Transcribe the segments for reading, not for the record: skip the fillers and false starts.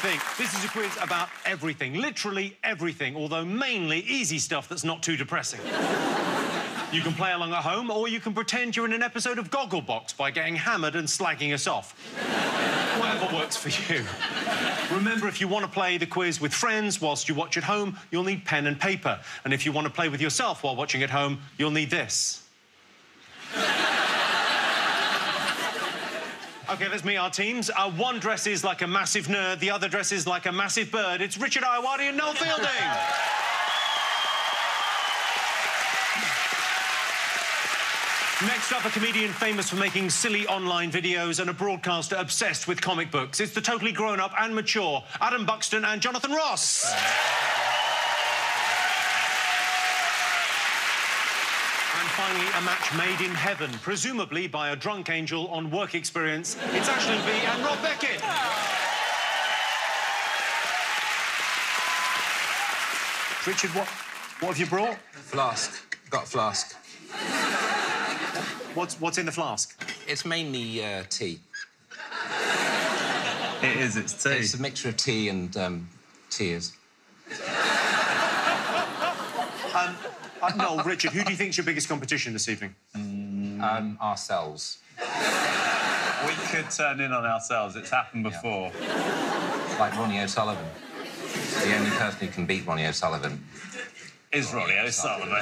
think. This is a quiz about everything, literally everything, although mainly easy stuff that's not too depressing. You can play along at home, or you can pretend you're in an episode of Gogglebox by getting hammered and slagging us off. Whatever works for you. Remember, if you want to play the quiz with friends whilst you watch at home, you'll need pen and paper. And if you want to play with yourself while watching at home, you'll need this. OK, let's meet our teams. One dresses like a massive nerd, the other dresses like a massive bird. It's Richard Ayoade and Noel Fielding. Next up, a comedian famous for making silly online videos and a broadcaster obsessed with comic books. It's the totally grown-up and mature Adam Buxton and Jonathan Ross. And finally, a match made in heaven, presumably by a drunk angel on work experience. It's Aisling Bea and Rob Beckett. Richard, what have you brought? Flask. Got a flask. What's in the flask? It's mainly tea. It is, it's tea. It's a mixture of tea and tears. Noel, Richard, who do you think's your biggest competition this evening? Ourselves. We could turn in on ourselves. It's happened before. Yeah. Like Ronnie O'Sullivan. The only person who can beat Ronnie O'Sullivan is Ronnie O'Sullivan.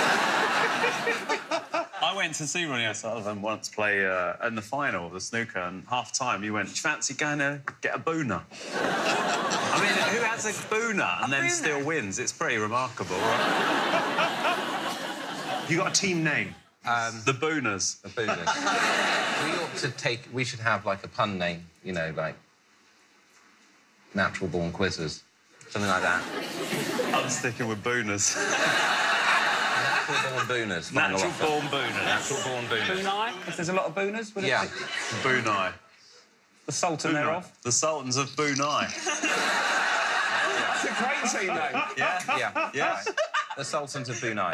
I went to see Ronnie O'Sullivan once play in the final of the snooker, and half-time you went, do you fancy going to get a booner? I mean, who has a booner and then still wins? It's pretty remarkable, right? You got a team name? The Booners. The Booners. We should have, like, a pun name, you know, like Natural Born Quizzers. Something like that. I'm sticking with Booners. Natural Born Booners. Natural Born Booners. Natural Born Booners. Boonai, if there's a lot of booners, would it Yeah. be? Boonai. The Sultan thereof. The Sultans of Boonai. It's a great team name. Yeah? Yeah. Yeah. Right. The Sultans of Brunei.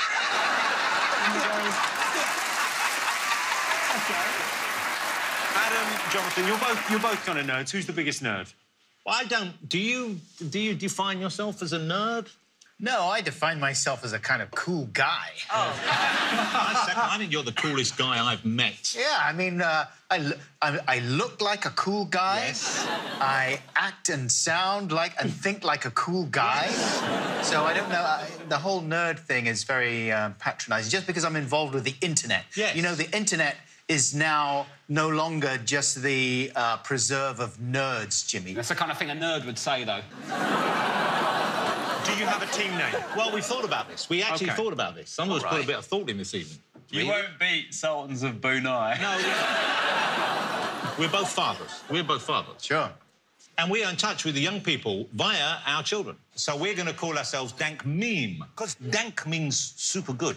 Adam, Jonathan, you're both kind of nerds. Who's the biggest nerd? Well, I don't... Do you define yourself as a nerd? No, I define myself as a kind of cool guy. Oh. I think you're the coolest guy I've met. Yeah, I mean, I look like a cool guy. Yes. I act and sound like and think like a cool guy. Yes. So I don't know. The whole nerd thing is very patronising, just because I'm involved with the internet. Yes. You know, the internet is now no longer just the preserve of nerds, Jimmy. That's the kind of thing a nerd would say, though. Do you have a team name? Well, we thought about this. We actually thought about this. Some of us put a bit of thought in this evening. You won't beat Sultans of Brunei. No, we're both fathers. We're both fathers. Sure. And we are in touch with the young people via our children. So we're going to call ourselves Dank Meme, because Dank means super good.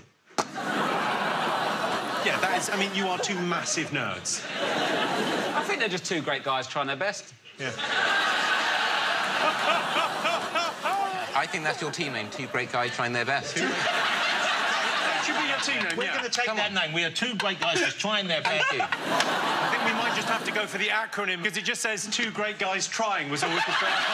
Yeah, that is... I mean, you are two massive nerds. I think they're just two great guys trying their best. Yeah. I think that's your team name, two great guys trying their best. That should be your team name, We're going to take that name. We are two great guys just trying their best. Thank you. I think we might just have to go for the acronym, because it just says two great guys trying was always the first.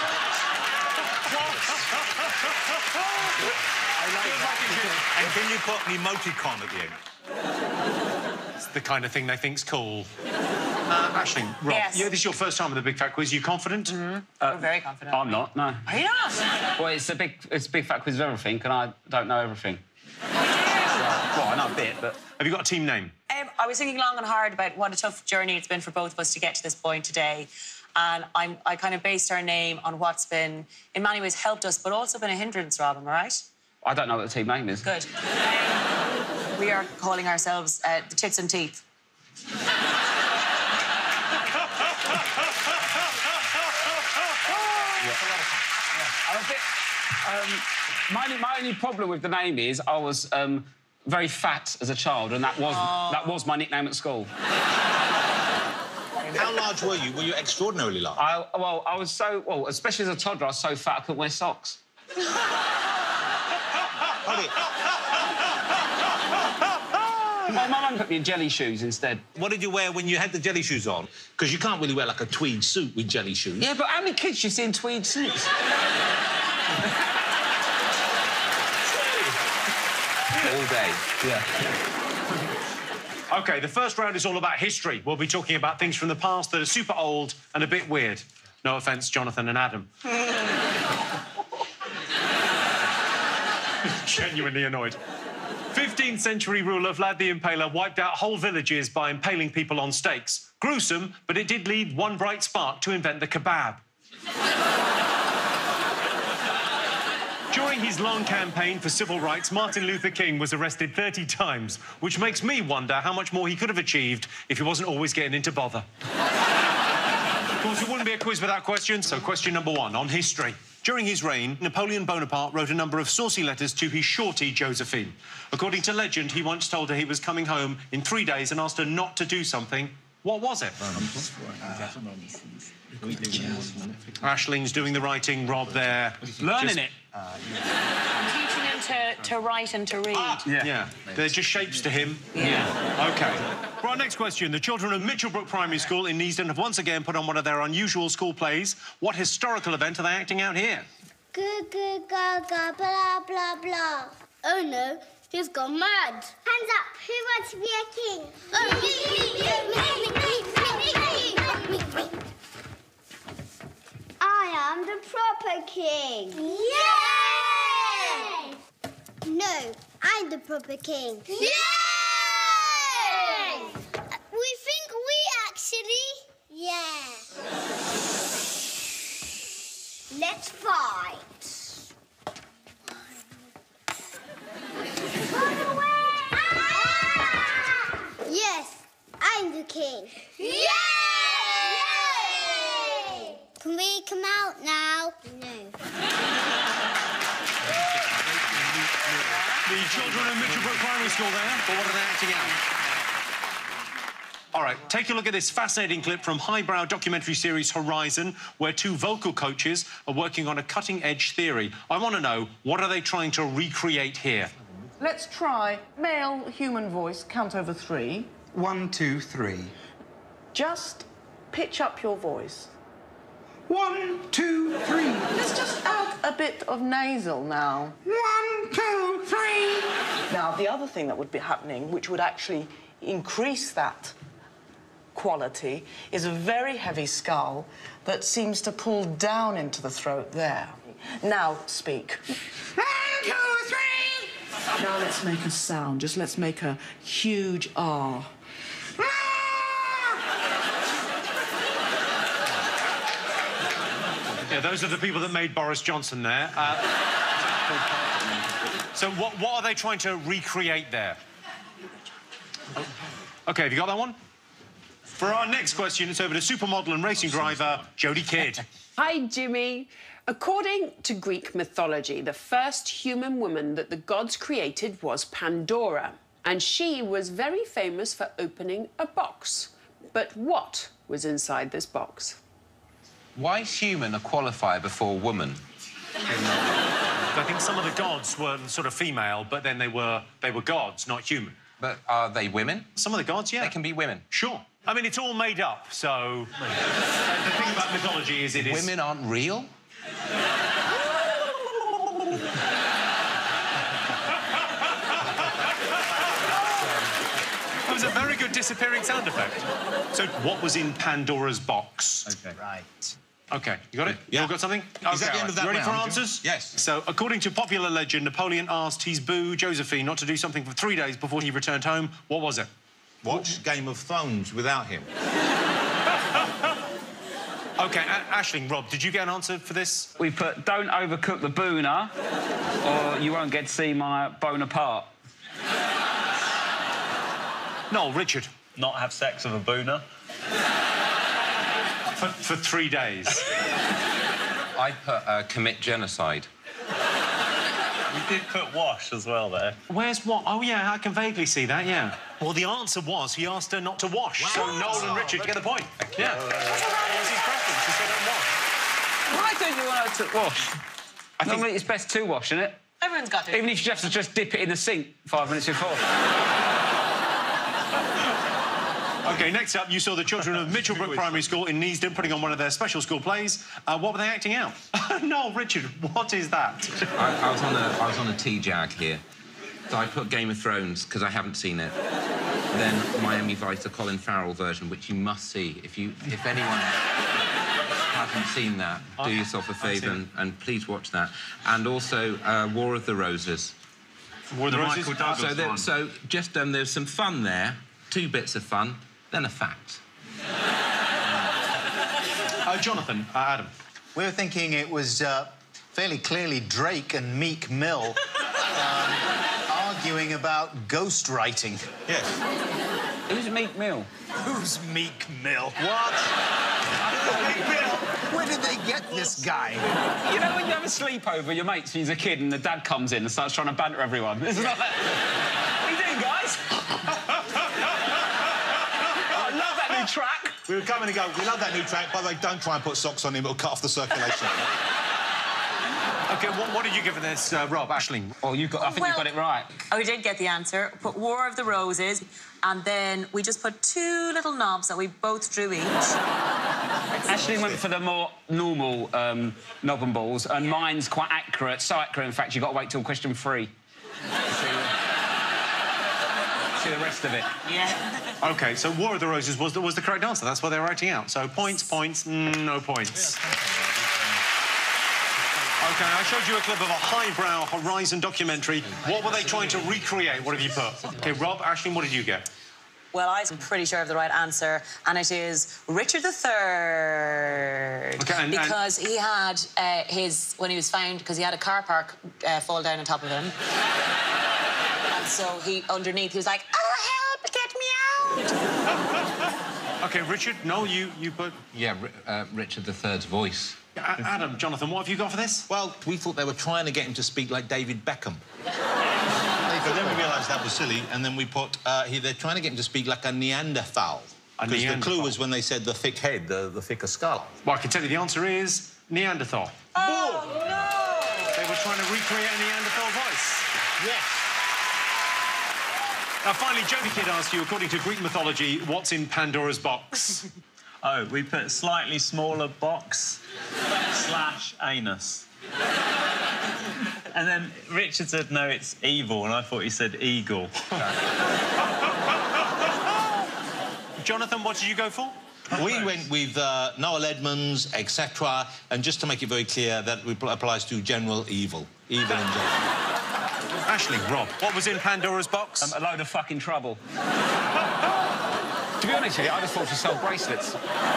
I like that. And can you put an emoticon at the end? It's the kind of thing they think's cool. Aisling, Rob, Yes. this is your first time with the Big Fat Quiz. Are you confident? We're very confident. I'm not, no. Are you not? Well, it's a big fat quiz of everything, and I don't know everything. Well, I know a bit, but... Have you got a team name? I was thinking long and hard about what a tough journey it's been for both of us to get to this point today. And I kind of based our name on what's been, in many ways, helped us, but also been a hindrance, Rob, am I right? I don't know what the team name is. Good. We are calling ourselves the Tits and Teeth. My only problem with the name is I was very fat as a child, and that was my nickname at school. How large were you? Were you extraordinarily large? I was so... Well, especially as a toddler, I was so fat I couldn't wear socks. my mum put me in jelly shoes instead. What did you wear when you had the jelly shoes on? Because you can't really wear, like, a tweed suit with jelly shoes. Yeah, but how many kids do you see in tweed suits? All day. Yeah. OK, the first round is all about history. We'll be talking about things from the past that are super old and a bit weird. No offence, Jonathan and Adam. Genuinely annoyed. 15th century ruler Vlad the Impaler wiped out whole villages by impaling people on stakes. Gruesome, but it did lead one bright spark to invent the kebab. During his long campaign for civil rights, Martin Luther King was arrested 30 times, which makes me wonder how much more he could have achieved if he wasn't always getting into bother. Of course, it wouldn't be a quiz without questions, so question number 1 on history. During his reign, Napoleon Bonaparte wrote a number of saucy letters to his shorty, Josephine. According to legend, he once told her he was coming home in 3 days and asked her not to do something. What was it? Aisling's doing the writing, Rob there. Learning it. Teaching him to write and to read. Yeah. They're just shapes to him. Yeah. OK. For our next question, the children of Mitchellbrook Primary School in Neasden have once again put on one of their unusual school plays. What historical event are they acting out here? Goo goo gaga blah blah blah. Oh no, he's gone mad. Hands up, who wants to be a king? Oh, me. I am the proper king. Yay! No, I'm the proper king. Yay! We think we actually... Yeah. Let's fight. Run away! Ah! Yes, I'm the king. Yay! Can we come out now? No. The children of Mitchellbrook Primary School there, but what are they acting out? All right, take a look at this fascinating clip from highbrow documentary series Horizon, where 2 vocal coaches are working on a cutting-edge theory. I want to know, what are they trying to recreate here? Let's try male human voice, count over 3. 1, 2, 3. Just pitch up your voice. 1, 2, 3. Let's just add a bit of nasal now. 1, 2, 3. Now, the other thing that would be happening, which would actually increase that quality, is a very heavy skull that seems to pull down into the throat there. Now, speak. 1, 2, 3. Now let's make a sound. Just let's make a huge R. Yeah, those are the people that made Boris Johnson there. So what are they trying to recreate there? OK, have you got that one? For our next question, it's over to supermodel and racing driver Jodie Kidd. Hi, Jimmy. According to Greek mythology, the first human woman that the gods created was Pandora, and she was very famous for opening a box. But what was inside this box? Why is human a qualifier before woman? I think some of the gods were sort of female, but then they were gods, not human. But are they women? Some of the gods, yeah. They can be women. Sure. I mean, it's all made up, so... The thing about mythology is it is... Women aren't real? That was a very good disappearing sound effect. So what was in Pandora's box? OK. Right. OK, you got it? Yeah. You all got something? Is that the end of that You ready for round? answers? Yes. So, according to popular legend, Napoleon asked his boo, Josephine, not to do something for 3 days before he returned home. What was it? Watch Game of Thrones without him. OK, Aisling, Rob, did you get an answer for this? We put, don't overcook the booner, or you won't get to see my Bonaparte. No, Richard. Not have sex with a booner. For 3 days. I put commit genocide. We did put wash as well there. Where's what? Oh, yeah, I can vaguely see that, yeah. Well, the answer was he asked her not to wash. Wow. So Noel and Richard get the point. Yeah. What was his preference? He said don't wash. Why don't you want her to wash? Normally it's best to wash, isn't it? Everyone's got it. Even if you have to just dip it in the sink 5 minutes before. OK, next up, you saw the children of Mitchellbrook Primary School in Neasden putting on one of their special school plays. What were they acting out? No, Richard, what is that? I was on a T-jag here. So I put Game of Thrones, because I haven't seen it. Then Miami Vice, the Colin Farrell version, which you must see. If anyone hasn't seen that, do yourself a favour and please watch that. And also War of the Roses. War of the Roses? Michael Douglas one. So just there's some fun there, 2 bits of fun, then a fact. Jonathan, Adam. We were thinking it was fairly clearly Drake and Meek Mill arguing about ghostwriting. Yes. Who's Meek Mill? Who's Meek Mill? What? Meek Mill? Where did they get this guy? You know when you have a sleepover with your mates when you're a kid and the dad comes in and starts trying to banter everyone? It's not that... What are you doing, guys? I love that new track. We were coming to go, we love that new track. By the way, don't try and put socks on him, it'll cut off the circulation. OK, what did you give this, Rob, Aisling? Oh, I think you got it right. Oh, we did get the answer. Put War of the Roses, and then we just put 2 little knobs that we both drew each. Aisling went for the more normal knob and balls, and mine's quite accurate. So accurate, in fact, you've got to wait till question 3. See the rest of it. Yeah. OK, so War of the Roses was the correct answer. That's what they were writing out. So points, no points. OK, I showed you a clip of a highbrow Horizon documentary. What were they trying to recreate? What have you put? OK, Rob, Aisling, what did you get? Well, I'm pretty sure of the right answer, and it is Richard III. OK, because he had when he was found, because he had a car park fall down on top of him. And so underneath, he was like, oh, help, get me out! OK, Richard, no, you put... Yeah, Richard III's voice. Adam, Jonathan, what have you got for this? Well, we thought they were trying to get him to speak like David Beckham. But then we realised that was silly, and then we put... they're trying to get him to speak like a Neanderthal. Because the clue was when they said the thick head, the thicker skull. Well, I can tell you the answer is Neanderthal. Oh, no! They were trying to recreate a Neanderthal voice. Yes. Now, finally, Jody Kidd asked you, according to Greek mythology, what's in Pandora's box? Oh, we put slightly smaller box / anus. And then Richard said, no, it's evil, and I thought he said eagle. Jonathan, what did you go for? We went with Noel Edmonds, etc., and just to make it very clear, that applies to general evil. Evil in general. Aisling, Rob, what was in Pandora's box? A load of fucking trouble. To be honest with you, I just thought she sold bracelets.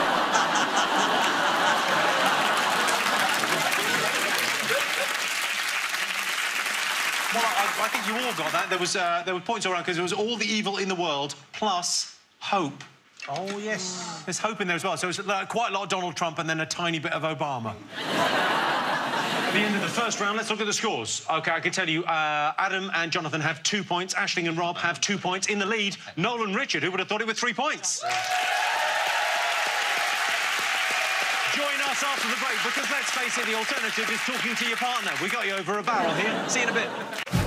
Well, I think you all got that. There were points around because there was all the evil in the world plus hope. Oh, yes. There's hope in there as well. So it's quite a lot of Donald Trump and then a tiny bit of Obama. At the end of the first round, let's look at the scores. OK, I can tell you, Adam and Jonathan have 2 points. Aisling and Rob have 2 points. In the lead, Noel and Richard, who would have thought it with 3 points. Join us after the break, because let's face it, the alternative is talking to your partner. We got you over a barrel here. See you in a bit.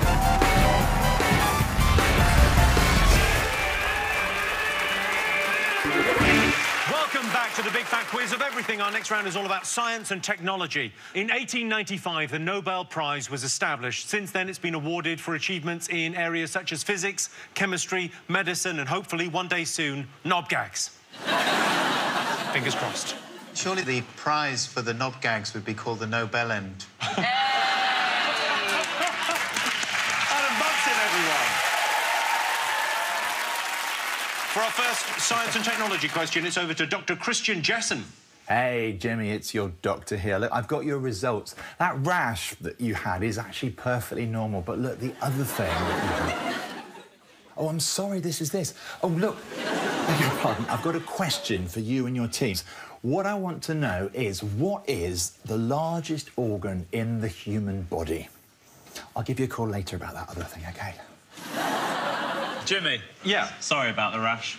Welcome back to the Big Fat Quiz of Everything. Our next round is all about science and technology. In 1895, the Nobel Prize was established. Since then, it's been awarded for achievements in areas such as physics, chemistry, medicine, and hopefully, one day soon, knob gags. Fingers crossed. Surely the prize for the knob gags would be called the Nobel End. Adam Buxton, everyone. For our first science and technology question, it's over to Dr. Christian Jessen. Hey, Jimmy, it's your doctor here. Look, I've got your results. That rash that you had is actually perfectly normal, but look, the other thing that you had... Oh, I'm sorry, this is this. Oh, look, beg your pardon, I've got a question for you and your teams. What I want to know is, what is the largest organ in the human body? I'll give you a call later about that other thing, OK? Jimmy. Yeah? Sorry about the rash.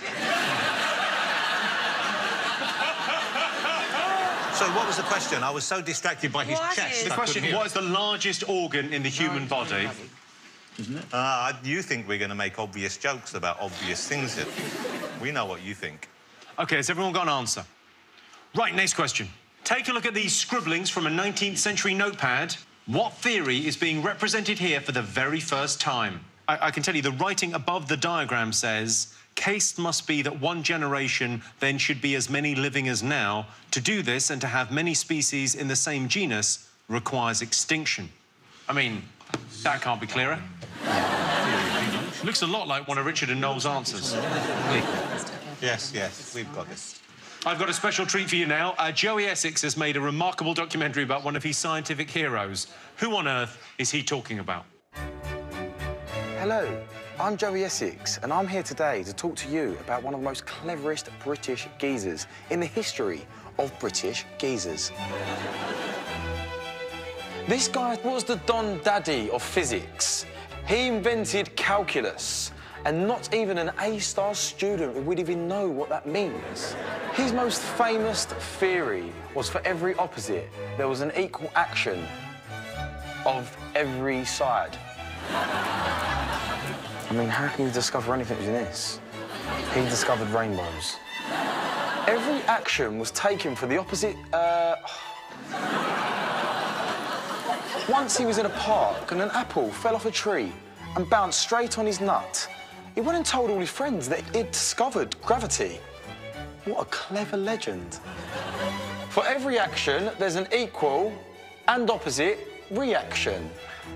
So what was the question? I was so distracted by his chest. The question, what is the largest organ in the human body? isn't it? You think we're going to make obvious jokes about obvious things here. We know what you think. OK, has everyone got an answer? Right, next question. Take a look at these scribblings from a 19th century notepad. What theory is being represented here for the very first time? I can tell you the writing above the diagram says, case must be that one generation then should be as many living as now. To do this and to have many species in the same genus requires extinction. I mean, that can't be clearer. Looks a lot like one of Richard and Noel's answers. Yes, we've got this. I've got a special treat for you now. Joey Essex has made a remarkable documentary about one of his scientific heroes. Who on earth is he talking about? Hello, I'm Joey Essex, and I'm here today to talk to you about one of the most cleverest British geezers in the history of British geezers. This guy was the Don Daddy of physics. He invented calculus, and not even an A-star student would even know what that means. His most famous theory was for every opposite, there was an equal action of every side. I mean, how can you discover anything using this? He discovered rainbows. Every action was taken for the opposite, Once he was in a park and an apple fell off a tree and bounced straight on his nut. He went and told all his friends that he'd discovered gravity. What a clever legend. For every action, there's an equal and opposite reaction.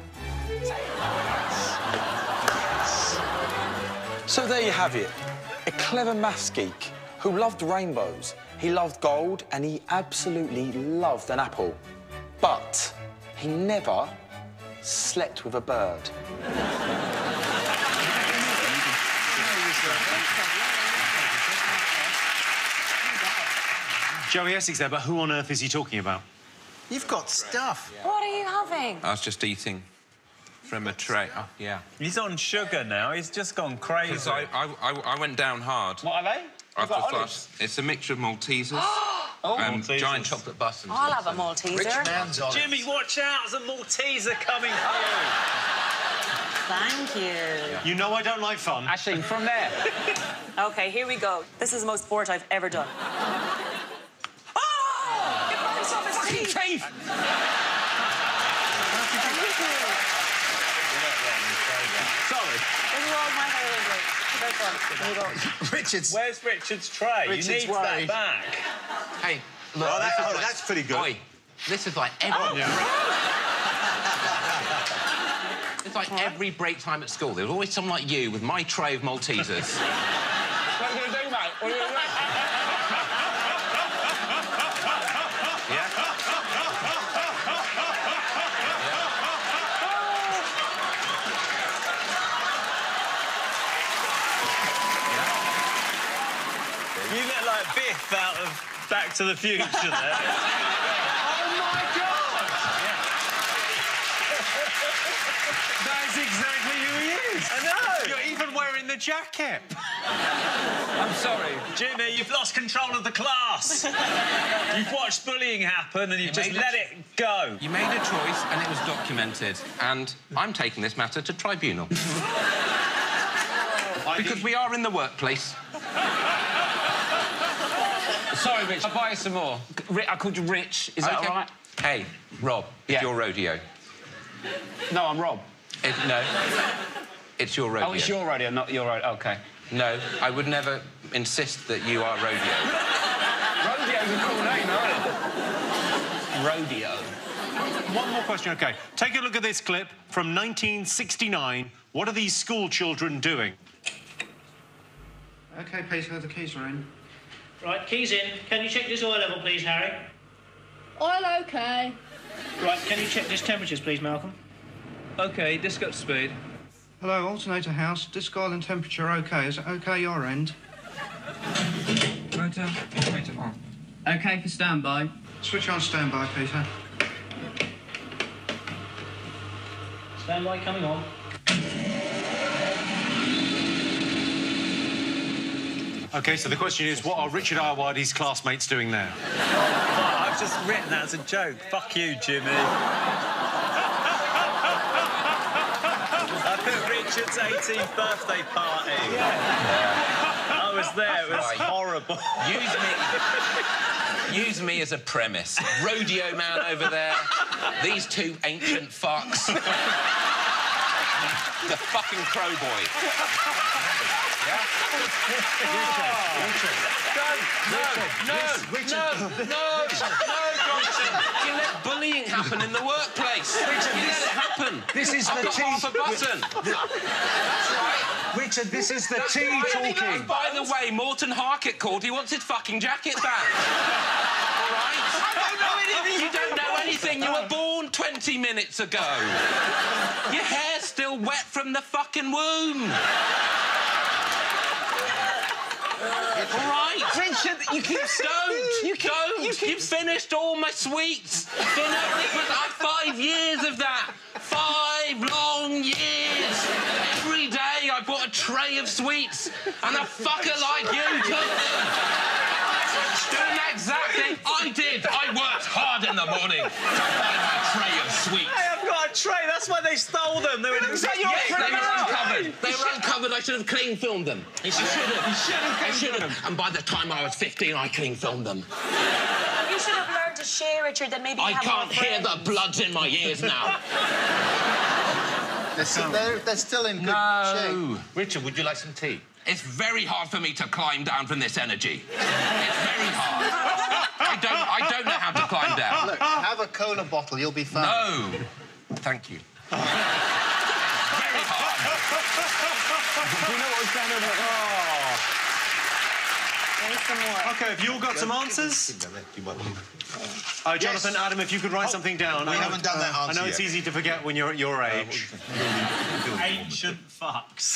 So there you have it. A clever maths geek who loved rainbows. He loved gold and he absolutely loved an apple. But he never slept with a bird. Joey Essex there, but who on earth is he talking about? You've got stuff. What are you having? I was just eating from a tray. Oh, yeah. He's on sugar now. He's just gone crazy. Because I went down hard. What are they? I've just thought it's a mixture of Maltesers and Maltesers. giant chocolate bus and I'll stuff. have a Malteser. Rich man's on Jimmy, watch out. There's a Malteser coming through. Thank you. You know I don't like fun. Actually, from there. OK, here we go. This is the most sport I've ever done. Fucking teeth! Sorry. This is all my hair. Where's Richard's tray? Richard's you need worried. that back. Hey, look, that's pretty good. Oi, this is like every... It's like every break time at school. There's always someone like you with my tray of Maltesers. What are you going to do, mate? What are you going to do? You look like Biff out of Back to the Future there. Oh, my God! That's exactly who he is. I know. You're even wearing the jacket. I'm sorry. Jimmy, you've lost control of the class. You've watched bullying happen and you've just let it go. You made a choice and it was documented. And I'm taking this matter to tribunal. Because we are in the workplace. Sorry, Rich, I'll buy you some more. I called you Rich, is that all right? Hey, Rob, it's your rodeo. No, I'm Rob. No, it's your rodeo. Oh, it's your rodeo, not your rodeo. OK. No, I would never insist that you are rodeo. Rodeo's a cool name, isn't it? Rodeo. One more question, OK. Take a look at this clip from 1969. What are these school children doing? OK, Peter, the keys are in. Right, keys in. Can you check this oil level, please, Harry? Oil OK. Right, can you check this temperatures, please, Malcolm? OK, disc up to speed. Hello, alternator house. Disc oil and temperature OK. Is it OK your end? Motor, alternator on. OK for standby. Switch on standby, Peter. Standby coming on. OK, so the question is, what are Richard Ayoade's classmates doing there? Oh, I've just written that as a joke. Fuck you, Jimmy. I think Richard's 18th birthday party. I was there. It was horrible. Use me as a premise. Rodeo man over there. These two ancient fucks. The fucking crow boy. Yeah? No, Johnson. You let bullying happen in the workplace. You let it happen. This is I've the got half a button. That's right. Richard, this is the tea talking. By the way, Morton Harkett called. He wants his fucking jacket back. All right? I don't know anything. You don't know anything. You were born 20 minutes ago. Your hair's still wet from the fucking womb. All right. Richard, you keep... Don't. You've finished all my sweets. You know, it was like 5 years of that. 5 long years. Every day I bought a tray of sweets, and a fucker like you took them. Doing that exact thing I did. I worked hard in the morning to buy my tray of sweets. Hey, I've got a tray. That's why they stole them. They were uncovered. They were uncovered. I should have clean filmed them. I should have. And by the time I was 15, I clean filmed them. You should have learned to share, Richard, then maybe I can't hear the bloods in my ears now. They're still in good shape. Richard, would you like some tea? It's very hard for me to climb down from this energy. It's very hard. I don't know how to climb down. Look, have a cola bottle, you'll be fine. No. Thank you. Very hard. You know what was going on? OK, have you all got some answers? Jonathan, Adam, if you could write something down. We haven't done that answer I know it's easy to forget when you're at your age. Ancient fucks.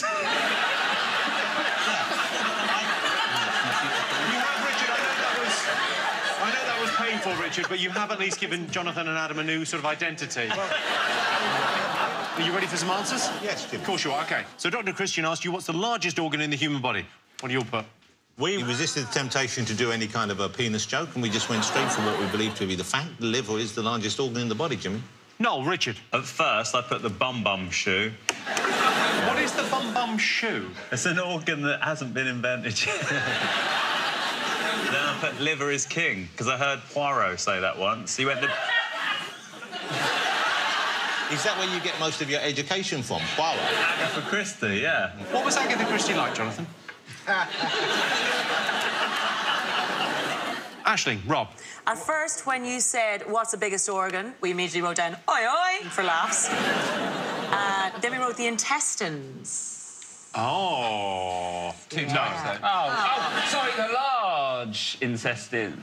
I know that was painful, Richard, but you have at least given Jonathan and Adam a new sort of identity. Are you ready for some answers? Yes, Jim. Of course you are. OK. So Dr. Christian asked you, what's the largest organ in the human body? What do you all put? We resisted the temptation to do any kind of a penis joke, and we just went straight for what we believe to be the fact. The liver is the largest organ in the body, Jimmy. No, Richard. At first, I put the bum-bum shoe. What is the bum-bum shoe? It's an organ that hasn't been invented yet. Then I put liver is king, because I heard Poirot say that once. He went to... Is that where you get most of your education from, Poirot? Agatha Christie, yeah. What was Agatha Christie like, Jonathan? Aisling, Rob. At first, when you said, what's the biggest organ, we immediately wrote down, oi, oi, for laughs. Then we wrote the intestines. Oh. Two times, then. Oh, sorry, the large intestines.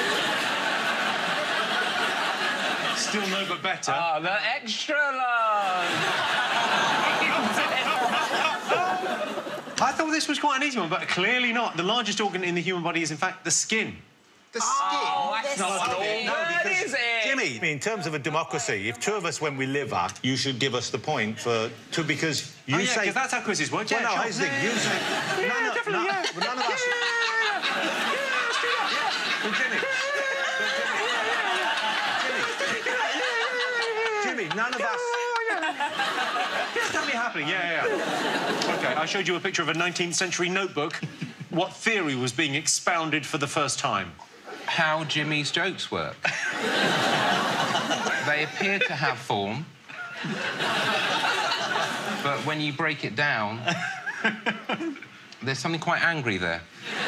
Still no, but better. Oh, the extra large. I thought this was quite an easy one, but clearly not. The largest organ in the human body is, in fact, the skin. The skin? Oh, that's not an organ. That is it. Jimmy, in terms of a democracy, if two of us went with liver, you should give us the point because you say... because that's how quizzes work. Well, Yeah, no, sure. I think you say... definitely, yeah. But none of us... Jimmy, none of us... It's definitely happening, yeah. OK, I showed you a picture of a 19th century notebook. What theory was being expounded for the first time? How Jimmy's jokes work. They appear to have form, but when you break it down, there's something quite angry there.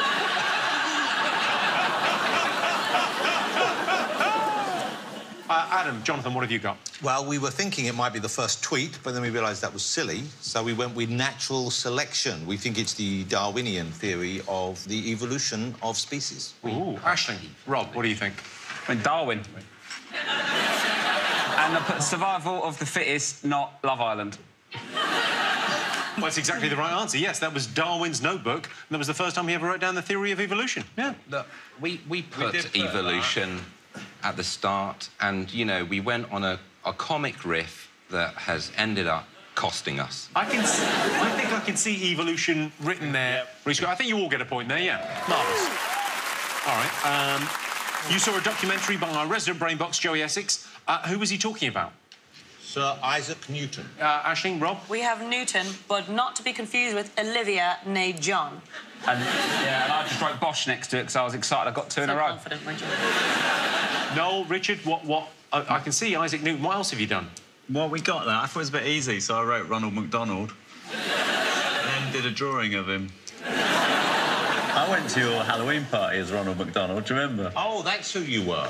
Adam, Jonathan, what have you got? Well, we were thinking it might be the first tweet, but then we realised that was silly, so we went with natural selection. We think it's the Darwinian theory of the evolution of species. Ooh, Aisling. Rob, what do you think? I mean, Darwin. And I put survival of the fittest, not Love Island. Well, that's exactly the right answer. Yes, that was Darwin's notebook, and that was the first time he ever wrote down the theory of evolution. Yeah. Look, we put evolution at the start, and, you know, we went on a comic riff that has ended up costing us. I think I can see evolution written there. Yep. I think you all get a point there, yeah. Marvellous. All right. You saw a documentary by our resident brain box, Joey Essex. Who was he talking about? Sir Isaac Newton. Aisling, Rob? We have Newton, but not to be confused with Olivia née John. And, and I just wrote Bosch next to it because I was excited. I got two in a row. Confident, weren't you? Noel, Richard, what? I can see Isaac Newton. What else have you done? Well, we got that. I thought it was a bit easy, so I wrote Ronald McDonald. And then did a drawing of him. I went to your Halloween party as Ronald McDonald, do you remember? Oh, that's who you were.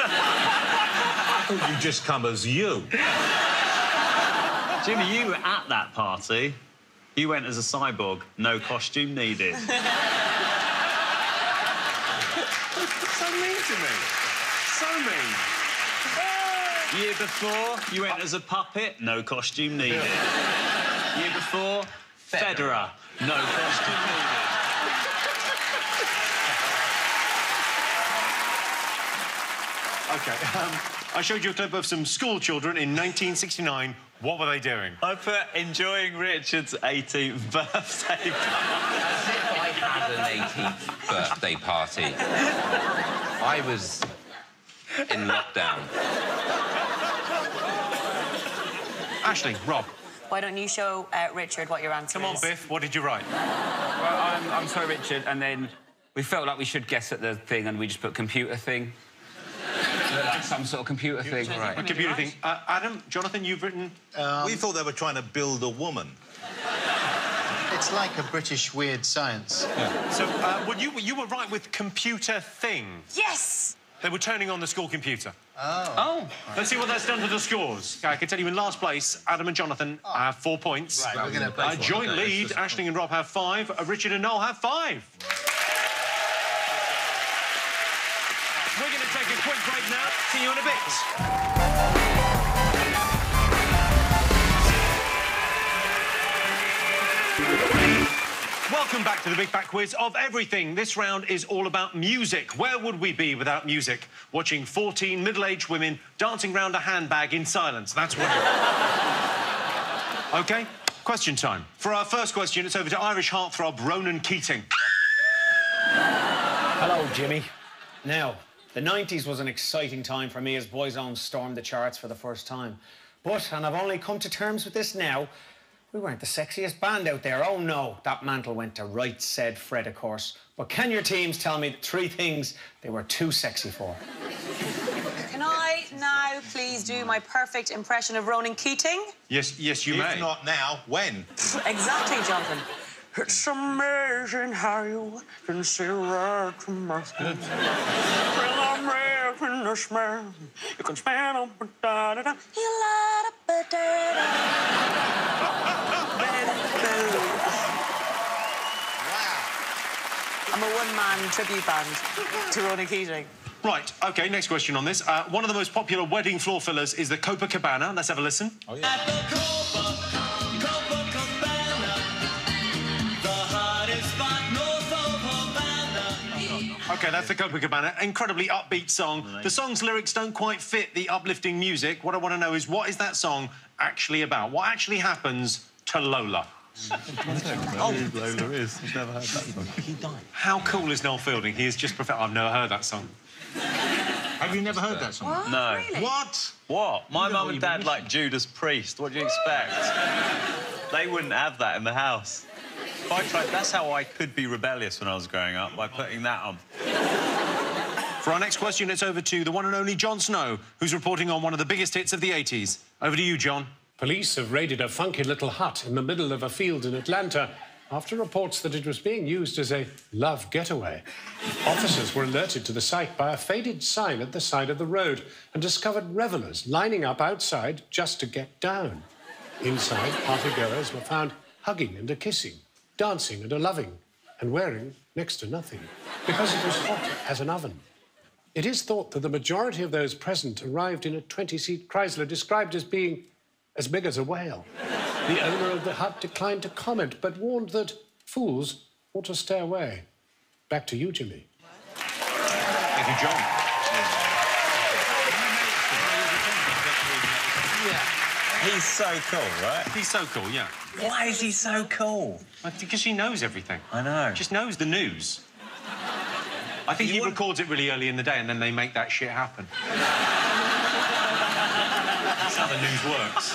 I thought you'd just come as you. Jimmy, you were at that party. You went as a cyborg, no costume needed. So mean to me. So mean. Year before, you went as a puppet, no costume needed. Year before, Federer, no costume needed. OK, I showed you a clip of some school children in 1969. What were they doing? I put enjoying Richard's 18th birthday party. As if I had an 18th birthday party. I was in lockdown. Aisling, Rob. Why don't you show Richard what your answer is? Come on, Biff, what did you write? Well, I'm sorry, Richard, and then we felt like we should guess at the thing and we just put computer thing. Like some sort of computer thing. Right. A computer thing. Adam, Jonathan, you've written... We thought they were trying to build a woman. It's like a British weird science. Yeah. So, well, you were right with computer thing. Yes! They were turning on the school computer. Oh. Let's see what that's done to the scores. I can tell you in last place, Adam and Jonathan have 4 points. Right, we're going to... Joint lead, Aisling and Rob have 5. Richard and Noel have 5. We're going to take a quick break now. See you in a bit. Welcome back to the Big Fat Quiz of everything. This round is all about music. Where would we be without music? Watching 14 middle-aged women dancing round a handbag in silence. That's what. OK, question time. For our first question, it's over to Irish heartthrob Ronan Keating. Hello, Jimmy. Now, the 90s was an exciting time for me as Boyzone stormed the charts for the first time. But, and I've only come to terms with this now, we weren't the sexiest band out there. Oh, no, that mantle went to Right Said Fred, of course. But can your teams tell me the 3 things they were too sexy for? Can I now please do my perfect impression of Ronan Keating? Yes, you may. If not now, when? Exactly, Jonathan. It's amazing how you can see right from my skin. In the smell, you can smell up a da-da-da. You light up a da-da. I'm a one-man tribute band to Ronan Keating. Right, OK, next question on this. One of the most popular wedding floor fillers is the Copacabana. Let's have a listen. Oh, yeah. OK, that's the Copacabana. Incredibly upbeat song. The song's lyrics don't quite fit the uplifting music. What I want to know is, what is that song actually about? What actually happens to Lola? Lola is. I've never heard that song. He died. How cool is Noel Fielding? He is just perfect. I've never heard that song. Have you never heard that song? What? No. Really? What? What? My mum and dad like Judas Priest. What do you expect? They wouldn't have that in the house. If I tried, that's how I could be rebellious when I was growing up, by putting that on. For our next question, it's over to the one and only Jon Snow, who's reporting on one of the biggest hits of the 80s. Over to you, John. Police have raided a funky little hut in the middle of a field in Atlanta after reports that it was being used as a love getaway. Officers were alerted to the site by a faded sign at the side of the road and discovered revellers lining up outside just to get down. Inside, partygoers were found hugging and a-kissing, dancing and a-loving, and wearing next to nothing, because it was hot as an oven. It is thought that the majority of those present arrived in a 20-seat Chrysler described as being as big as a whale. The owner of the hut declined to comment, but warned that fools ought to stay away. Back to you, Jimmy. Thank you, John. He's so cool, right? He's so cool, yeah. Why is he so cool? Because he knows everything. I know. Just knows the news. I think he records it really early in the day and then they make that shit happen. the news works.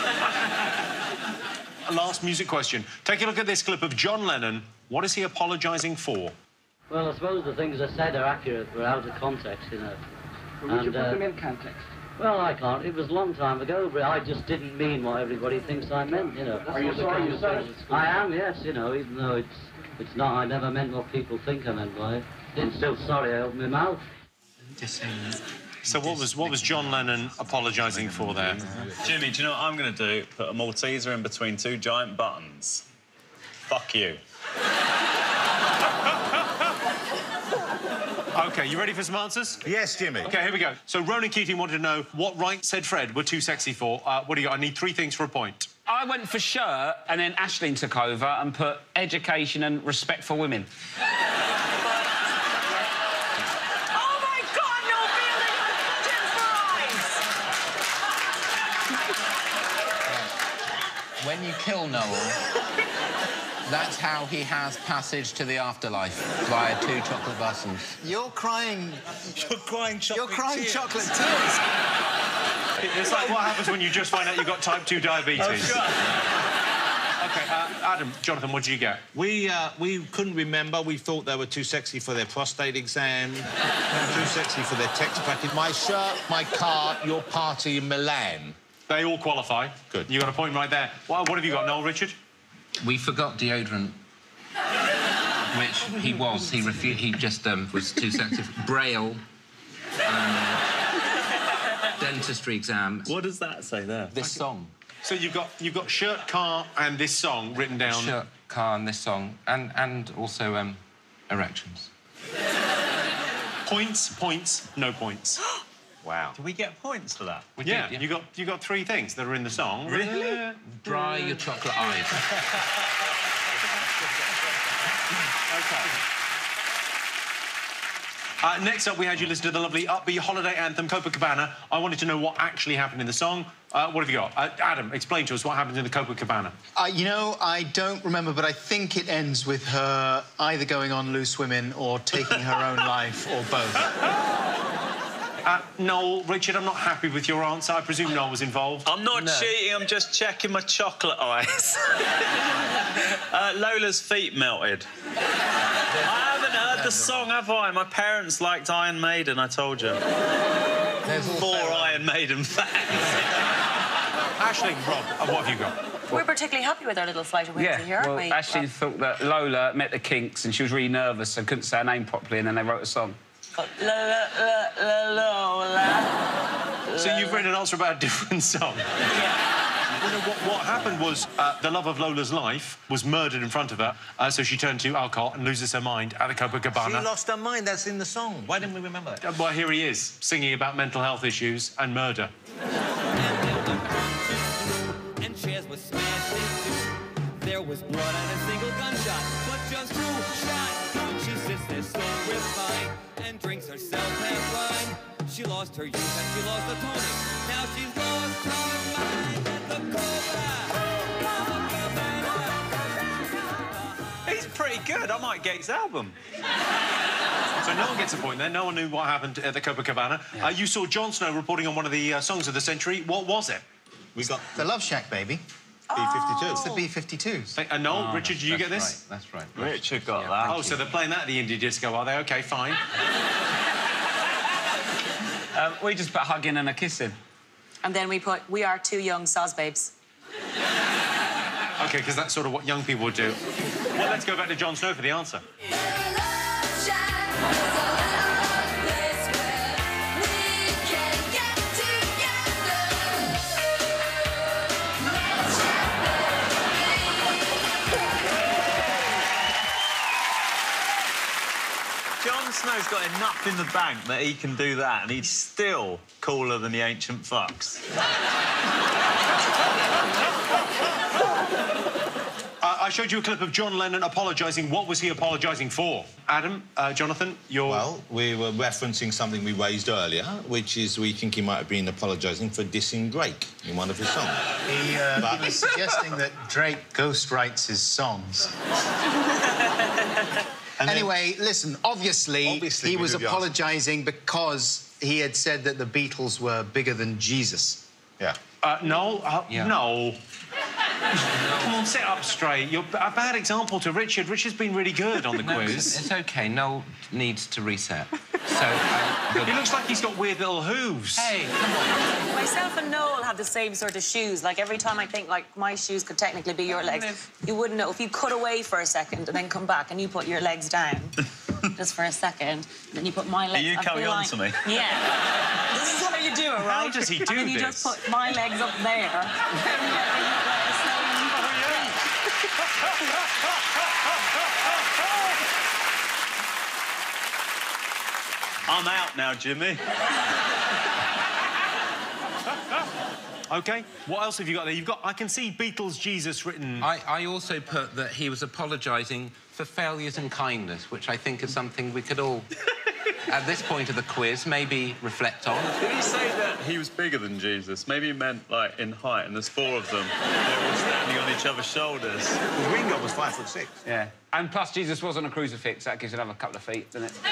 Last music question. Take a look at this clip of John Lennon. What is he apologising for? Well, I suppose the things I said are accurate, but out of context, you know. Well, would you put them in context? Well, I can't. It was a long time ago, but I just didn't mean what everybody thinks I meant, you know. Are you sorry you said it? I am, yes, you know, even though it's not. I never meant what people think I meant by it. I'm still sorry I opened my mouth. So what was John Lennon apologising for there? Jimmy, do you know what I'm going to do? Put a Malteser in between two giant buttons. Fuck you. OK, you ready for some answers? Yes, Jimmy. OK, here we go. So Ronan Keating wanted to know what Right Said Fred were too sexy for. What do you got? I need 3 things for a point. I went for shirt, and then Aisling took over and put education and respect for women. When you kill Noel, that's how he has passage to the afterlife, via 2 chocolate buttons. You're crying... You're crying chocolate tears. chocolate tears. It's like what happens when you just find out you've got type 2 diabetes. Oh, OK, Adam, Jonathan, what did you get? We couldn't remember. We thought they were too sexy for their prostate exam, too sexy for their text packet. My shirt, my car, your party in Milan. They all qualify. Good. You got a point right there. What have you got, Noel, Richard? We forgot deodorant, which he was. He refused. He just was too sexy. Braille, dentistry exam. What does that say there? This song. So you've got shirt, car, and this song written down. Shirt, car, and this song, and also erections. Points, no points. Wow. Do we get points for that? We did, yeah. You got 3 things that are in the song. Really? Dry your chocolate eyes. OK. Next up, we had you listen to the lovely upbeat holiday anthem, Copacabana. I wanted to know what actually happened in the song. What have you got? Adam, explain to us what happens in the Copacabana. You know, I don't remember, but I think it ends with her either going on loose women or taking her own life, or both. Noel, Richard, I'm not happy with your answer. I presume Noel was involved. I'm not cheating, I'm just checking my chocolate eyes. Lola's feet melted. I haven't heard the song, have I? My parents liked Iron Maiden, I told you. There's 4 Iron Maiden fans. Aisling, Rob, what have you got? We're particularly happy with our little flight of wings here, aren't we? Aisling thought that Lola met the Kinks and she was really nervous and couldn't say her name properly, and then they wrote a song. Lola. So you've written an answer about a different song? Yeah. Well, no, what happened was the love of Lola's life was murdered in front of her, so she turned to alcohol and loses her mind at the Copacabana. She lost her mind. That's in the song. Why didn't we remember that? Well, here he is, singing about mental health issues and murder. And chairs were smashed in 2. There was blood and a single gunshot, but just 2 shots. She sits there so refined and drinks herself half wine. She lost her youth and she lost the tonic. Now she's lost her mind at the Copacabana. He's pretty good. I might get his album. So no one gets a point there. No one knew what happened at the Copacabana. Yeah. You saw Jon Snow reporting on one of the songs of the century. What was it? We got the Love Shack, baby. B-52. It's the B-52s. And Noel, Richard, did you get this? That's right. Richard got that. Oh, so they're playing that at the indie disco, are they? OK, fine. We just put hugging and a kissing. And then we put We Are Two Young Soz Babes. OK, because that's sort of what young people would do. Well, let's go back to Jon Snow for the answer. Jon Snow's got enough in the bank that he can do that, and he's still cooler than the ancient fucks. I showed you a clip of John Lennon apologising. What was he apologising for? Adam, Jonathan, Well, we were referencing something we raised earlier, which is we think he might have been apologising for dissing Drake in one of his songs. He was suggesting that Drake ghostwrites his songs. Anyway, listen, obviously he was apologising because he had said that the Beatles were bigger than Jesus. Yeah. Noel? Yeah. Noel. Come on, sit up straight. You're a bad example to Richard. Richard's been really good on the quiz. It's OK. Noel needs to reset. So, He looks like he's got weird little hooves. Hey, come on. Myself and Noel have the same sort of shoes. Like, every time I think, like, my shoes could technically be your legs, you wouldn't know. If you cut away for a second and then come back and you put your legs down just for a second, then you put my legs... Are you coming on to me? Yeah. This is how you do it, right? How does he do and then you this? just put my legs up there. I'm out now, Jimmy. OK, what else have you got there? You've got... I can see Beatles Jesus written... I also put that he was apologising for failures and kindness, which I think is something we could all, at this point of the quiz, maybe reflect on. Did he say that he was bigger than Jesus? Maybe he meant, like, in height, and there's 4 of them. They're all standing on each other's shoulders. Well, Ringo was 5'6". Yeah. And plus, Jesus was on a crucifix. That gives another couple of feet, doesn't it?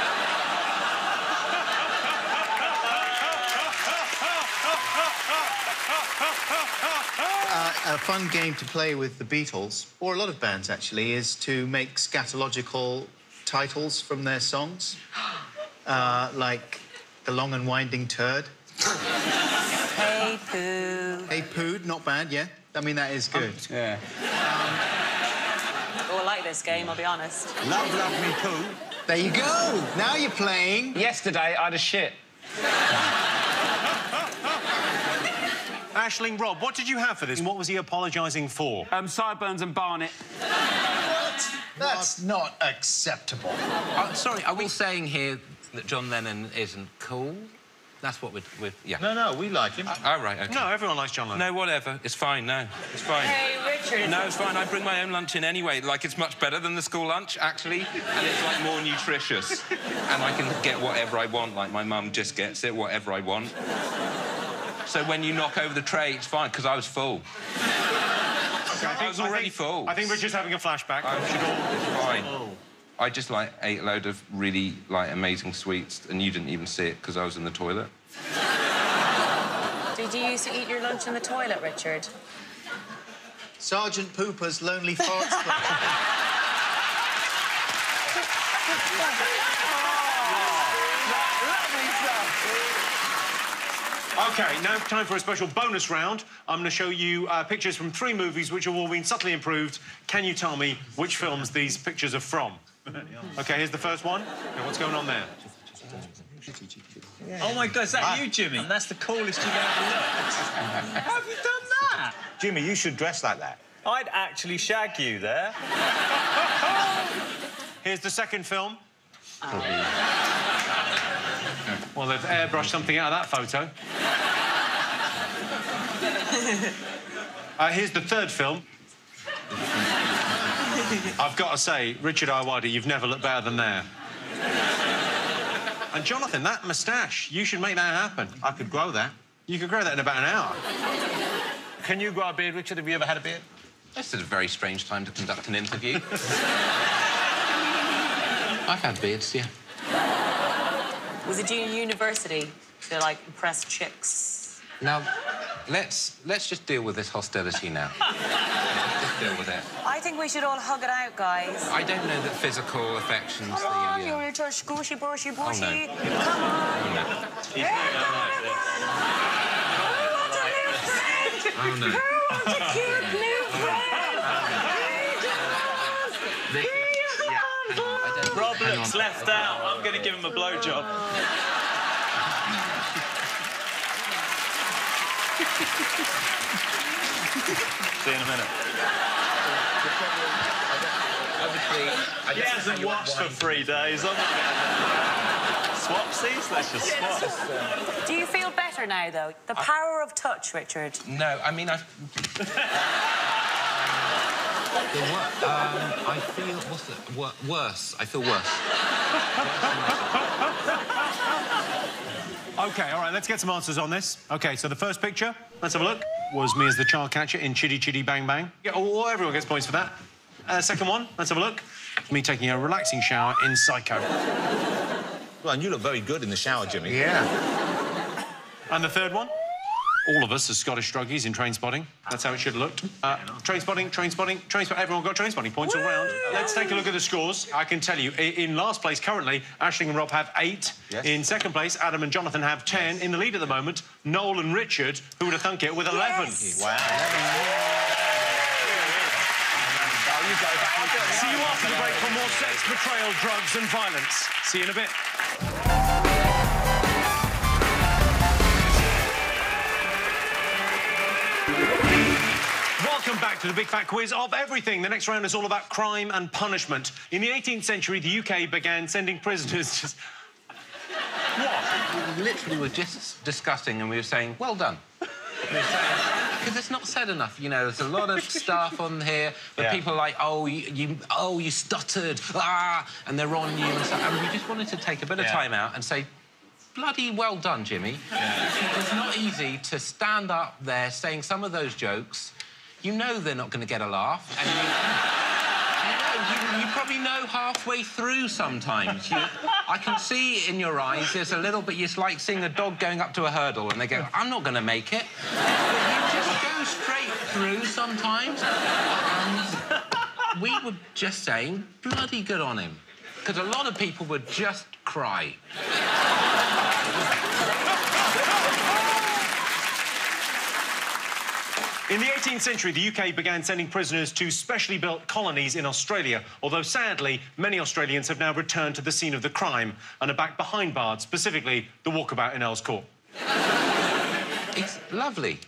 A fun game to play with the Beatles, or a lot of bands actually, is to make scatological titles from their songs. Like The Long and Winding Turd. Hey, Pooh. Hey, Pooh, not bad, yeah? I mean, that is good. Yeah. Oh, I like this game, I'll be honest. Love, love me, Pooh. There you go. Now you're playing. Yesterday, I had a shit. Aisling, Rob, what did you have for this? What was he apologising for? Sideburns and Barnet. What? That's not acceptable. Sorry, are we saying here that John Lennon isn't cool? That's what we're yeah. No, we like him. Oh, right, OK. No, everyone likes John Lennon. No, whatever. It's fine, no. It's fine. Hey, Richard. No, it's fine. I bring my own lunch in anyway. Like, it's much better than the school lunch, actually. And it's, like, more nutritious. And I can get whatever I want. Like, my mum just gets it, whatever I want. So when you knock over the tray, it's fine, because I was full. Okay, I was already full. I think Richard's having a flashback. It's fine. I just, like, ate a load of really, like, amazing sweets, and you didn't even see it because I was in the toilet. Did you used to eat your lunch in the toilet, Richard? Sergeant Pooper's Lonely Farts Club. OK, now time for a special bonus round. I'm going to show you pictures from 3 movies which have all been subtly improved. Can you tell me which films these pictures are from? OK, here's the first one. Okay, what's going on there? Oh, my God, is that you, Jimmy? That's the coolest you've ever looked. How have you done that? Jimmy, you should dress like that. I'd actually shag you there. Here's the second film. Well, they've airbrushed something out of that photo. Here's the third film. I've got to say, Richard Ayoade, you've never looked better than there. And Jonathan, that moustache, you should make that happen. I could grow that. You could grow that in about an hour. Can you grow a beard, Richard? Have you ever had a beard? This is a very strange time to conduct an interview. I've had beards, yeah. Was it junior university to, like, impress chicks? Now, let's just deal with this hostility now. Let's just deal with it. I think we should all hug it out, guys. I don't know that physical affection's Come on, you're a touch squishy, bushy, bushy. Oh, no. Come on. Oh, no. Oh, no. Who wants a cute new friend? Rob looks left out. I'm going to give him a blowjob. See you in a minute. He hasn't watched for 3 days. I'm not going to... Swapsies? Let's just swap. Do you feel better now, though? The power of touch, Richard. No, I mean, I feel... What's it? Worse. I feel worse. OK, all right, let's get some answers on this. OK, so the first picture, let's have a look, was me as the child catcher in Chitty Chitty Bang Bang. Yeah, everyone gets points for that. Second one, let's have a look. Me taking a relaxing shower in Psycho. Well, and you look very good in the shower, Jimmy. Yeah. And the third one all of us as Scottish druggies in Trainspotting. That's how it should have looked. Trainspotting, Trainspotting, Trainspotting. Everyone got Trainspotting points all round. Let's take a look at the scores. I can tell you, in last place currently, Aisling and Rob have 8. Yes. In second place, Adam and Jonathan have 10. Yes. In the lead at the moment, Noel and Richard, who would have thunk it, with 11. Yes. Wow. See you after the break for more sex, betrayal, drugs and violence. See you in a bit. Welcome back to the big fat quiz of everything. The next round is all about crime and punishment. In the 18th century, the UK began sending prisoners just... What? We literally were just discussing and we were saying, well done. Because it's not said enough, you know. There's a lot of stuff on here where people are like, oh, you stuttered, and they're on you and stuff. And we just wanted to take a bit of time out and say, bloody well done, Jimmy. It's not easy to stand up there saying some of those jokes. You know they're not going to get a laugh, and you probably know halfway through sometimes. I can see in your eyes there's a little bit... It's like seeing a dog going up to a hurdle and they go, I'm not going to make it. But you just go straight through sometimes. And we were just saying, bloody good on him. Because a lot of people would just cry. In the 18th century, the UK began sending prisoners to specially built colonies in Australia, although, sadly, many Australians have now returned to the scene of the crime and are back behind bars, specifically the walkabout in Earls Court. It's lovely.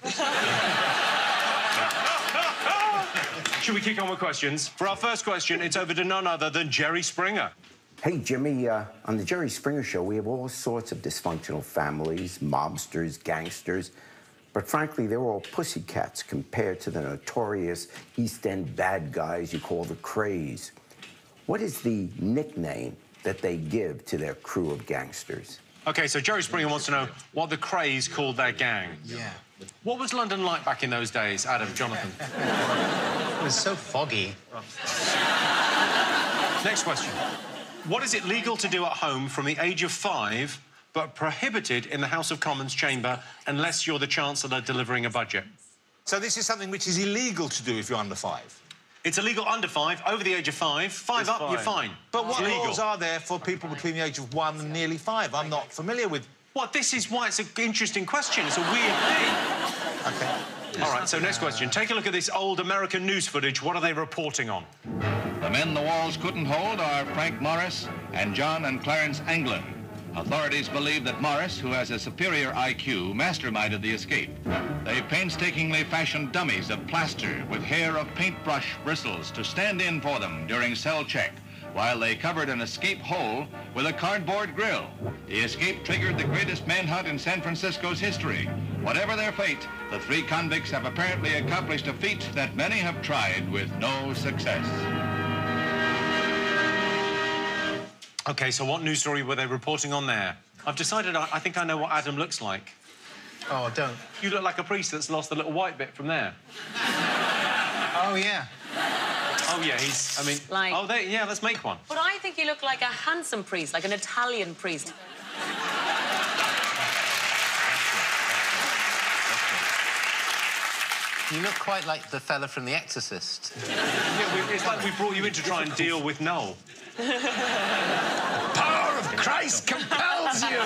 Should we kick on with questions? For our first question, it's over to none other than Jerry Springer. Hey, Jimmy, on the Jerry Springer Show, we have all sorts of dysfunctional families, mobsters, gangsters. But frankly, they're all pussycats compared to the notorious East End bad guys you call the Krays. What is the nickname that they give to their crew of gangsters? OK, so Jerry Springer wants to know what the Krays called their gang. Yeah. What was London like back in those days, Adam, Jonathan? It was so foggy. Next question. What is it legal to do at home from the age of 5 but prohibited in the House of Commons chamber unless you're the Chancellor delivering a budget? So this is something which is illegal to do if you're under 5? It's illegal under 5, over the age of 5. 5 up, you're fine. But what laws are there for people between the age of 1 and nearly 5? I'm not familiar with... What, this is why it's an interesting question. It's a weird thing. OK. All right, so next question. Take a look at this old American news footage. What are they reporting on? The men the walls couldn't hold are Frank Morris and John and Clarence Anglin. Authorities believe that Morris, who has a superior IQ, masterminded the escape. They painstakingly fashioned dummies of plaster with hair of paintbrush bristles to stand in for them during cell check, while they covered an escape hole with a cardboard grill. The escape triggered the greatest manhunt in San Francisco's history. Whatever their fate, the 3 convicts have apparently accomplished a feat that many have tried with no success. OK, so what news story were they reporting on there? I've decided I think I know what Adam looks like. Oh, don't. You look like a priest that's lost the little white bit from there. Oh, yeah. Oh, yeah, he's... I mean... Like... Oh, yeah, let's make one. But I think you look like a handsome priest, like an Italian priest. You look quite like the fella from The Exorcist. Yeah, it's like we brought you in to try and deal with Noel. The power of Christ compels you!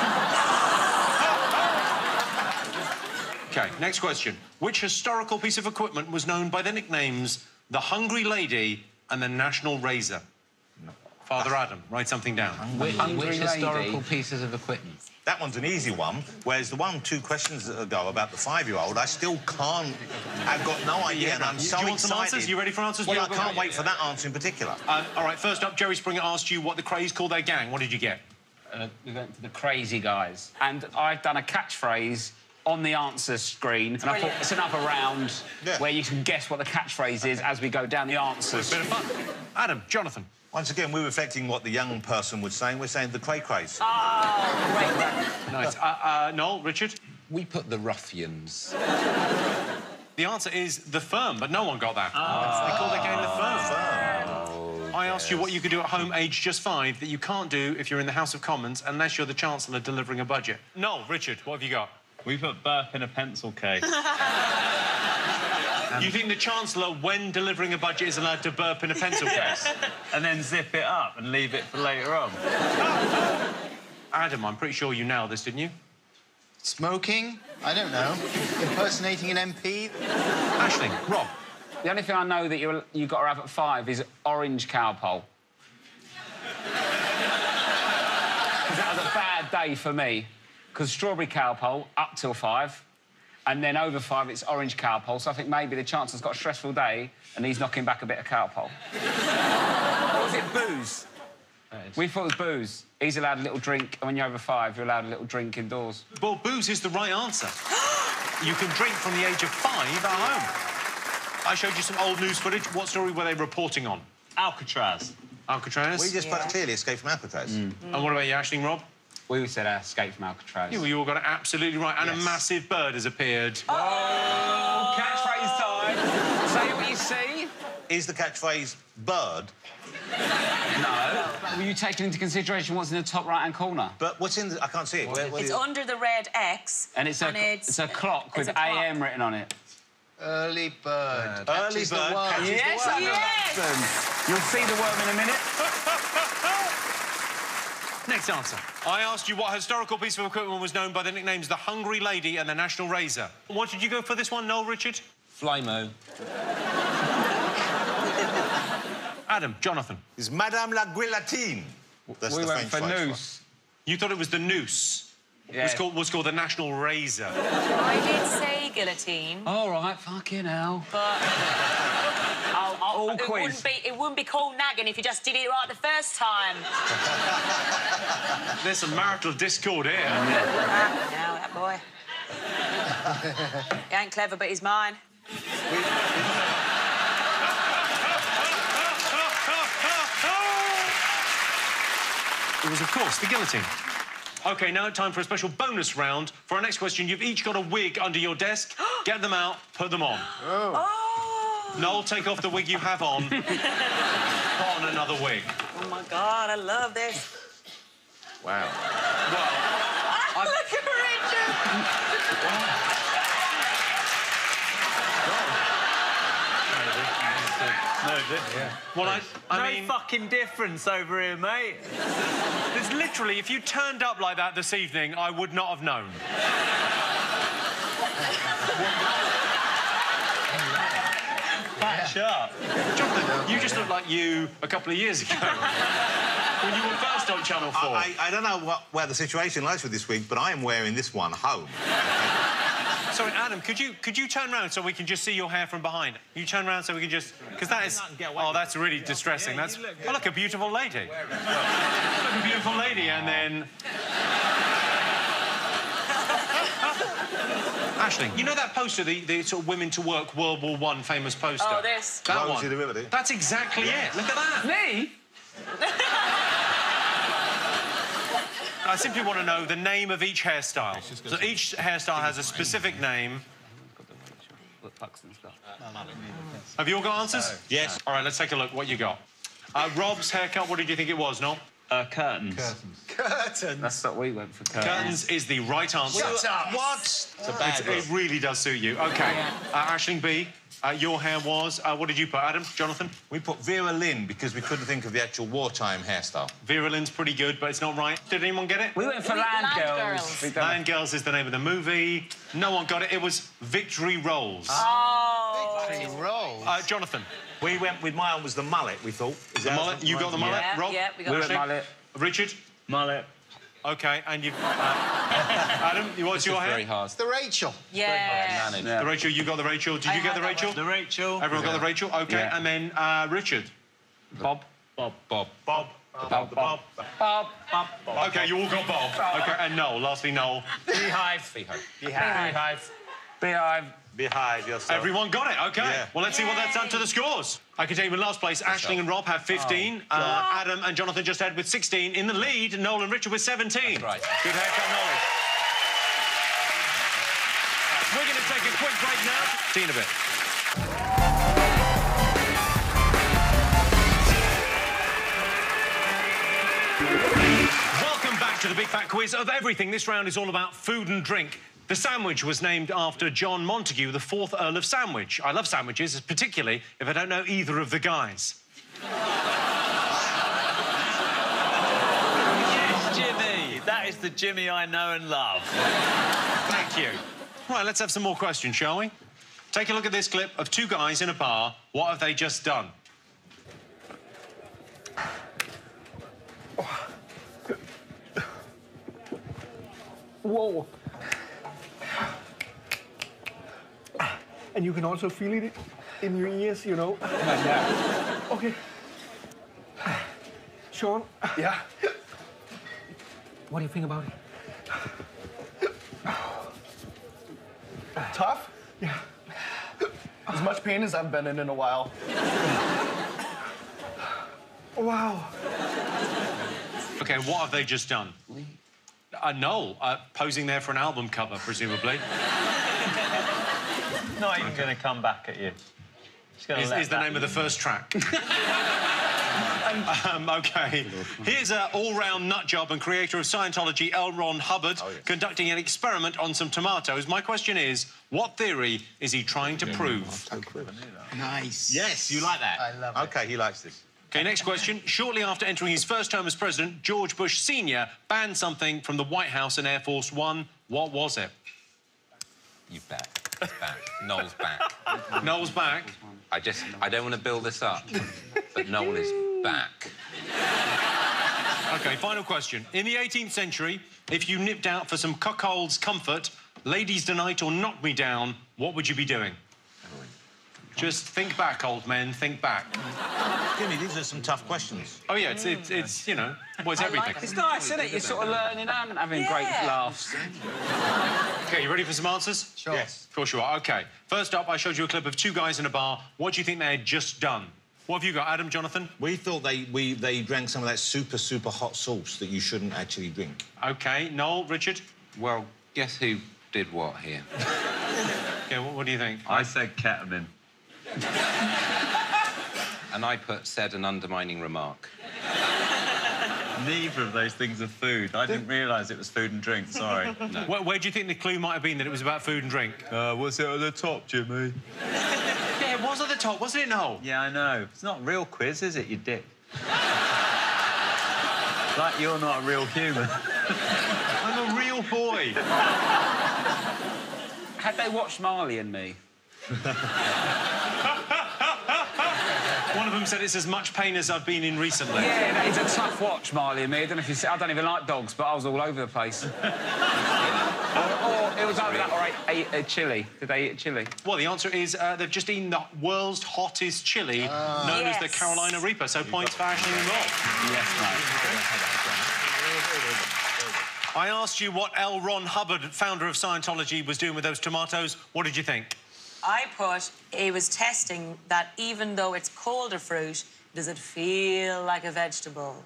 OK, next question. Which historical piece of equipment was known by the nicknames the Hungry Lady and the National Razor? Father Adam, write something down. Which historical pieces of equipment? That one's an easy one, whereas the 2 questions ago about the 5-year-old, I still can't... I've got no idea, and I'm so excited. Do you want some answers? You ready for answers? Well, I can't wait for that answer in particular. All right, first up, Jerry Springer asked you what the Krays call their gang. What did you get? We went for the Crazy Guys. And I've done a catchphrase on the answer screen, and I thought it's another round where you can guess what the catchphrase is as we go down the answers. Bit of fun. Adam, Jonathan. Once again, we're reflecting what the young person was saying. We're saying the Cray-Crays. Oh, great. Nice. Noel, Richard? We put the Ruffians. The answer is the Firm, but no one got that. They call their game the Firm. I asked you what you could do at home, aged just 5, that you can't do if you're in the House of Commons unless you're the Chancellor delivering a budget. Noel, Richard, what have you got? We put burp in a pencil case. You think the Chancellor, when delivering a budget, is allowed to burp in a pencil case? And then zip it up and leave it for later on? Adam, I'm pretty sure you nailed this, didn't you? Smoking? I don't know. Impersonating an MP? Aisling, Rob. The only thing I know that you got to have at 5 is orange cowpole. That was a bad day for me. Because strawberry cowpole, up till 5. And then over 5, it's orange cowpole. So I think maybe the Chancellor's got a stressful day and he's knocking back a bit of cowpole. Or was it booze? We thought it was booze. He's allowed a little drink, and when you're over 5, you're allowed a little drink indoors. Well, booze is the right answer. You can drink from the age of 5 at home. I showed you some old news footage. What story were they reporting on? Alcatraz. Alcatraz? We just clearly escaped from Alcatraz. And what about you, Aisling, Rob? We said escape from Alcatraz. Yeah, well, you all got it absolutely right. And a massive bird has appeared. Oh, catchphrase time. Say what you see. Is the catchphrase bird? No. Were you taking into consideration what's in the top right-hand corner? But what's in the... I can't see it. It's under the red X. And it's a clock with AM written on it. Early bird. Early bird catches Yes, the worm. Yes! You'll see the worm in a minute. Next answer. I asked you what historical piece of equipment was known by the nicknames the Hungry Lady and the National Razor. What did you go for this one, Noel, Richard? Flymo. Adam, Jonathan. It's Madame la Guillotine. That's We the went French for phrase noose. You thought it was the noose? Yeah. It was called the National Razor. I did say guillotine. All right, fucking hell. But All it quiz. wouldn't be called nagging if you just did it right the first time. There's some marital discord here. Now, that boy. He ain't clever, but he's mine. It was, of course, the guillotine. OK, now time for a special bonus round. For our next question, you've each got a wig under your desk. Get them out, put them on. Oh. Noel, take off the wig you have on. Put on another wig. Oh, my God, I love this. Wow. Well, look at Richard! No, yeah. Well, I mean... No fucking difference over here, mate. There's literally, if you turned up like that this evening, I would not have known. Back up. Jonathan, you just look like you a couple of years ago. When you were first on Channel 4. I don't know where the situation lies with this wig, but I am wearing this one home. Sorry, Adam, could you turn round so we can just see your hair from behind? You turn round so we can just... Because that is... Oh, that's really distressing. Yeah, That's... Oh, look, a beautiful lady. Look, a beautiful lady, and then... Aisling, you know that poster, the sort of Women to Work World War I famous poster? Oh, this. That Rosie one. the Riveter. That's exactly it. Look at that. Me? I simply want to know the name of each hairstyle. So each hairstyle has a specific name. Have you all got answers? Yes. All right, let's take a look. What you got? Rob's haircut, what did you think it was, Noel? Curtains. Curtains. That's what we went for, curtains. Curtains is the right answer. Shut up. What? It's a bad look. It really does suit you. OK. Aisling B, your hair was... what did you put, Adam? Jonathan? We put Vera Lynn because we couldn't think of the actual wartime hairstyle. Vera Lynn's pretty good, but it's not right. Did anyone get it? We went for Land Girls. Land Girls is the name of the movie. No one got it. It was Victory Rolls. Oh. Victory Rolls. Jonathan? We went with mine was the mullet, we thought. Is The mullet? You got the mullet? Yeah, Rob? yeah, we got the mullet. Richard? Mullet. OK, and you've... Adam, what's your hair? Very hard. The Rachel. Yeah. The Rachel, you got the Rachel. Did you get the Rachel? The Rachel. Everyone got the Rachel? OK, Yeah. and then Richard? Bob. Bob. Bob. Bob. OK, you all got Bob. OK, and Noel. Lastly, Noel. Beehive. Beehive. Beehive. Behave yourself. Everyone got it, OK. Yeah. Well, let's see what that's done to the scores. I can tell you in last place, Aisling and Rob have 15. Adam and Jonathan just had with 16. In the lead, Noel and Richard with 17. That's right. Good haircut knowledge. We're going to take a quick break now. See you in a bit. Welcome back to the Big Fat Quiz of everything. This round is all about food and drink. The sandwich was named after John Montagu, the 4th Earl of Sandwich. I love sandwiches, particularly if I don't know either of the guys. Yes, Jimmy! That is the Jimmy I know and love. Thank you. Right, let's have some more questions, shall we? Take a look at this clip of two guys in a bar. What have they just done? Whoa. And you can also feel it in your ears, you know. Yeah. Okay. Sean? Yeah? What do you think about it? Tough? Yeah. As much pain as I've been in a while. Wow. OK, what have they just done? Noel, posing there for an album cover, presumably. Not even going to come back at you. Is the name of the first track. OK. Here's an all-round nutjob and creator of Scientology, L. Ron Hubbard, conducting an experiment on some tomatoes. My question is, what theory is he trying to prove? Nice. Yes, you like that. I love it. OK, he likes this. OK, next question. Shortly after entering his first term as president, George Bush Sr. banned something from the White House and Air Force One. What was it? You're back. It's back. Noel's back. Noel's back? I don't want to build this up, but Noel is back. OK, final question. In the 18th century, if you nipped out for some cuckold's comfort, ladies' delight or knock me down, what would you be doing? Just think back, old men, think back. Jimmy, these are some tough questions. Oh, yeah, it's you know, well, it's everything. It's nice, isn't it? You're sort of learning and having great laughs. OK, you ready for some answers? Sure. Yes. Of course you are. OK. First up, I showed you a clip of two guys in a bar. What do you think they had just done? What have you got, Adam, Jonathan? We thought they drank some of that super hot sauce that you shouldn't actually drink. OK. Noel, Richard? Well, guess who did what here? OK, what do you think? I said ketamine. And I said an undermining remark. Neither of those things are food. I didn't realise it was food and drink, sorry. No. Where do you think the clue might have been that it was about food and drink? Was it at the top, Jimmy? Yeah, it was at the top, wasn't it, Noel? Yeah, I know. It's not a real quiz, is it, you dick? Like you're not a real human. I'm a real boy. Had they watched Marley and Me? One of them said it's as much pain as I've been in recently. Yeah, it's a tough watch, Marley and Me. I don't know if you see, I don't even like dogs, but I was all over the place. or it was either that or I ate a chili. Did they eat chili? Well, the answer is they've just eaten the world's hottest chili, known as the Carolina Reaper. So points for Ashley and Rob. Yes, mate. I asked you what L. Ron Hubbard, founder of Scientology, was doing with those tomatoes. What did you think? I put he was testing that even though it's colder fruit, does it feel like a vegetable?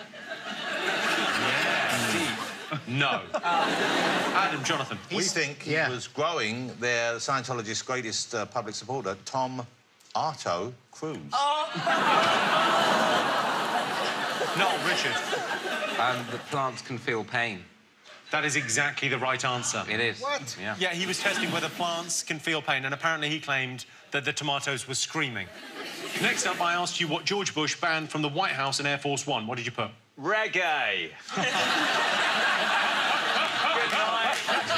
No. Adam, Jonathan. We think he was growing their Scientologist's greatest public supporter, Tom Arto Cruise. Oh. No, Richard. The plants can feel pain. That is exactly the right answer. It is. What? Yeah. Yeah, he was testing whether plants can feel pain, and apparently he claimed that the tomatoes were screaming. Next up, I asked you what George Bush banned from the White House and Air Force One. What did you put? Reggae. Good night.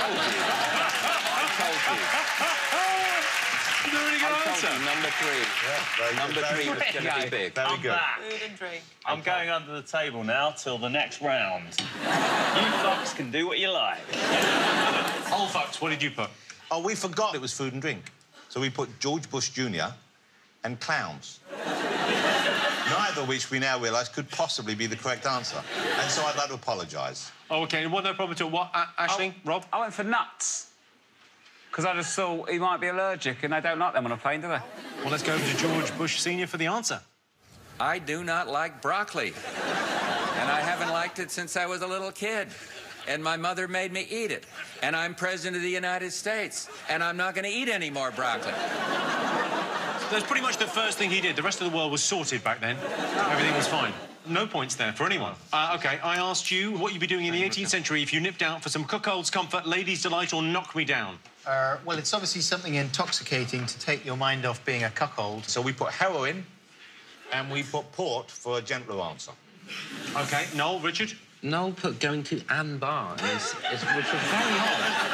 It's a really good answer. Number three. Yeah, Number three was going to be big. Very good. Food and drink. I'm going under the table now till the next round. You fucks can do what you like. Old fucks, what did you put? Oh, we forgot it was food and drink. So we put George Bush Jr. and clowns. Neither of which we now realise could possibly be the correct answer. And so I'd like to apologise. Oh, OK. Well, no problem at all. What, Aisling? Rob? I went for nuts. Because I just thought he might be allergic, and they don't like them on a plane, do they? Well, let's go over to George Bush Sr. for the answer. I do not like broccoli. And I haven't liked it since I was a little kid. And my mother made me eat it. And I'm president of the United States. And I'm not going to eat any more broccoli. That's pretty much the first thing he did. The rest of the world was sorted back then. Everything was fine. No points there for anyone. OK, I asked you what you'd be doing in the 18th century if you nipped out for some cuckold's comfort, ladies' delight, or knock me down. Well, it's obviously something intoxicating to take your mind off being a cuckold. So we put heroin and we put port for a gentler answer. OK, Noel, Richard? Noel put going to Ann Bar, which was very odd.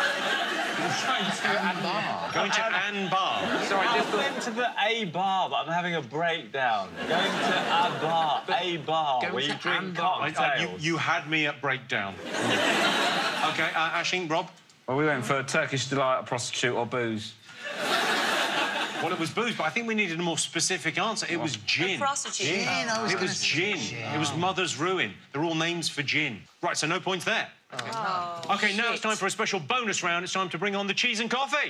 Going to Ann Bar. Sorry, I went to the A bar, but I'm having a breakdown. Going to a bar, where you drink cocktails. You had me at breakdown. OK, Aisling, Rob? Well, we went for Turkish delight, a prostitute, or booze. Well, it was booze, but I think we needed a more specific answer. It was gin. A prostitute. Gin. It was gin. It was Mother's Ruin. They're all names for gin. Right, so no points there. Oh, OK, now it's time for a special bonus round. It's time to bring on the cheese and coffee.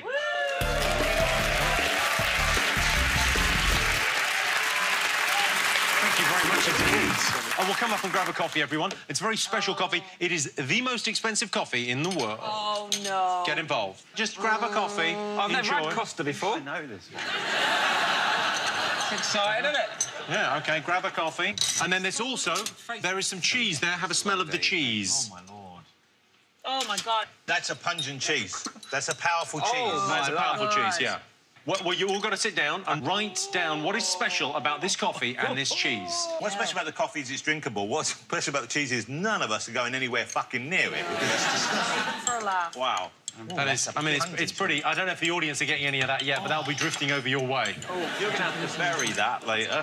Thank you very much indeed. We'll come up and grab a coffee, everyone. It's a very special coffee. It is the most expensive coffee in the world. Oh, no. Get involved. Just grab a coffee. I've never had Costa before. I know this one. It's exciting, isn't it? Yeah, OK, grab a coffee. And then there's also, there is some cheese there. Have a smell of the cheese. Oh, my Lord. Oh, my God. That's a pungent cheese. That's a powerful cheese. That's a powerful cheese, yeah. Well, you all got to sit down and write down what is special about this coffee and this cheese. What's special about the coffee is it's drinkable. What's special about the cheese is none of us are going anywhere fucking near it because it's disgusting. For a laugh. Wow. That is, I mean, it's pretty... I don't know if the audience are getting any of that yet, but that'll be drifting over your way. Oh, you're going to have to bury that later.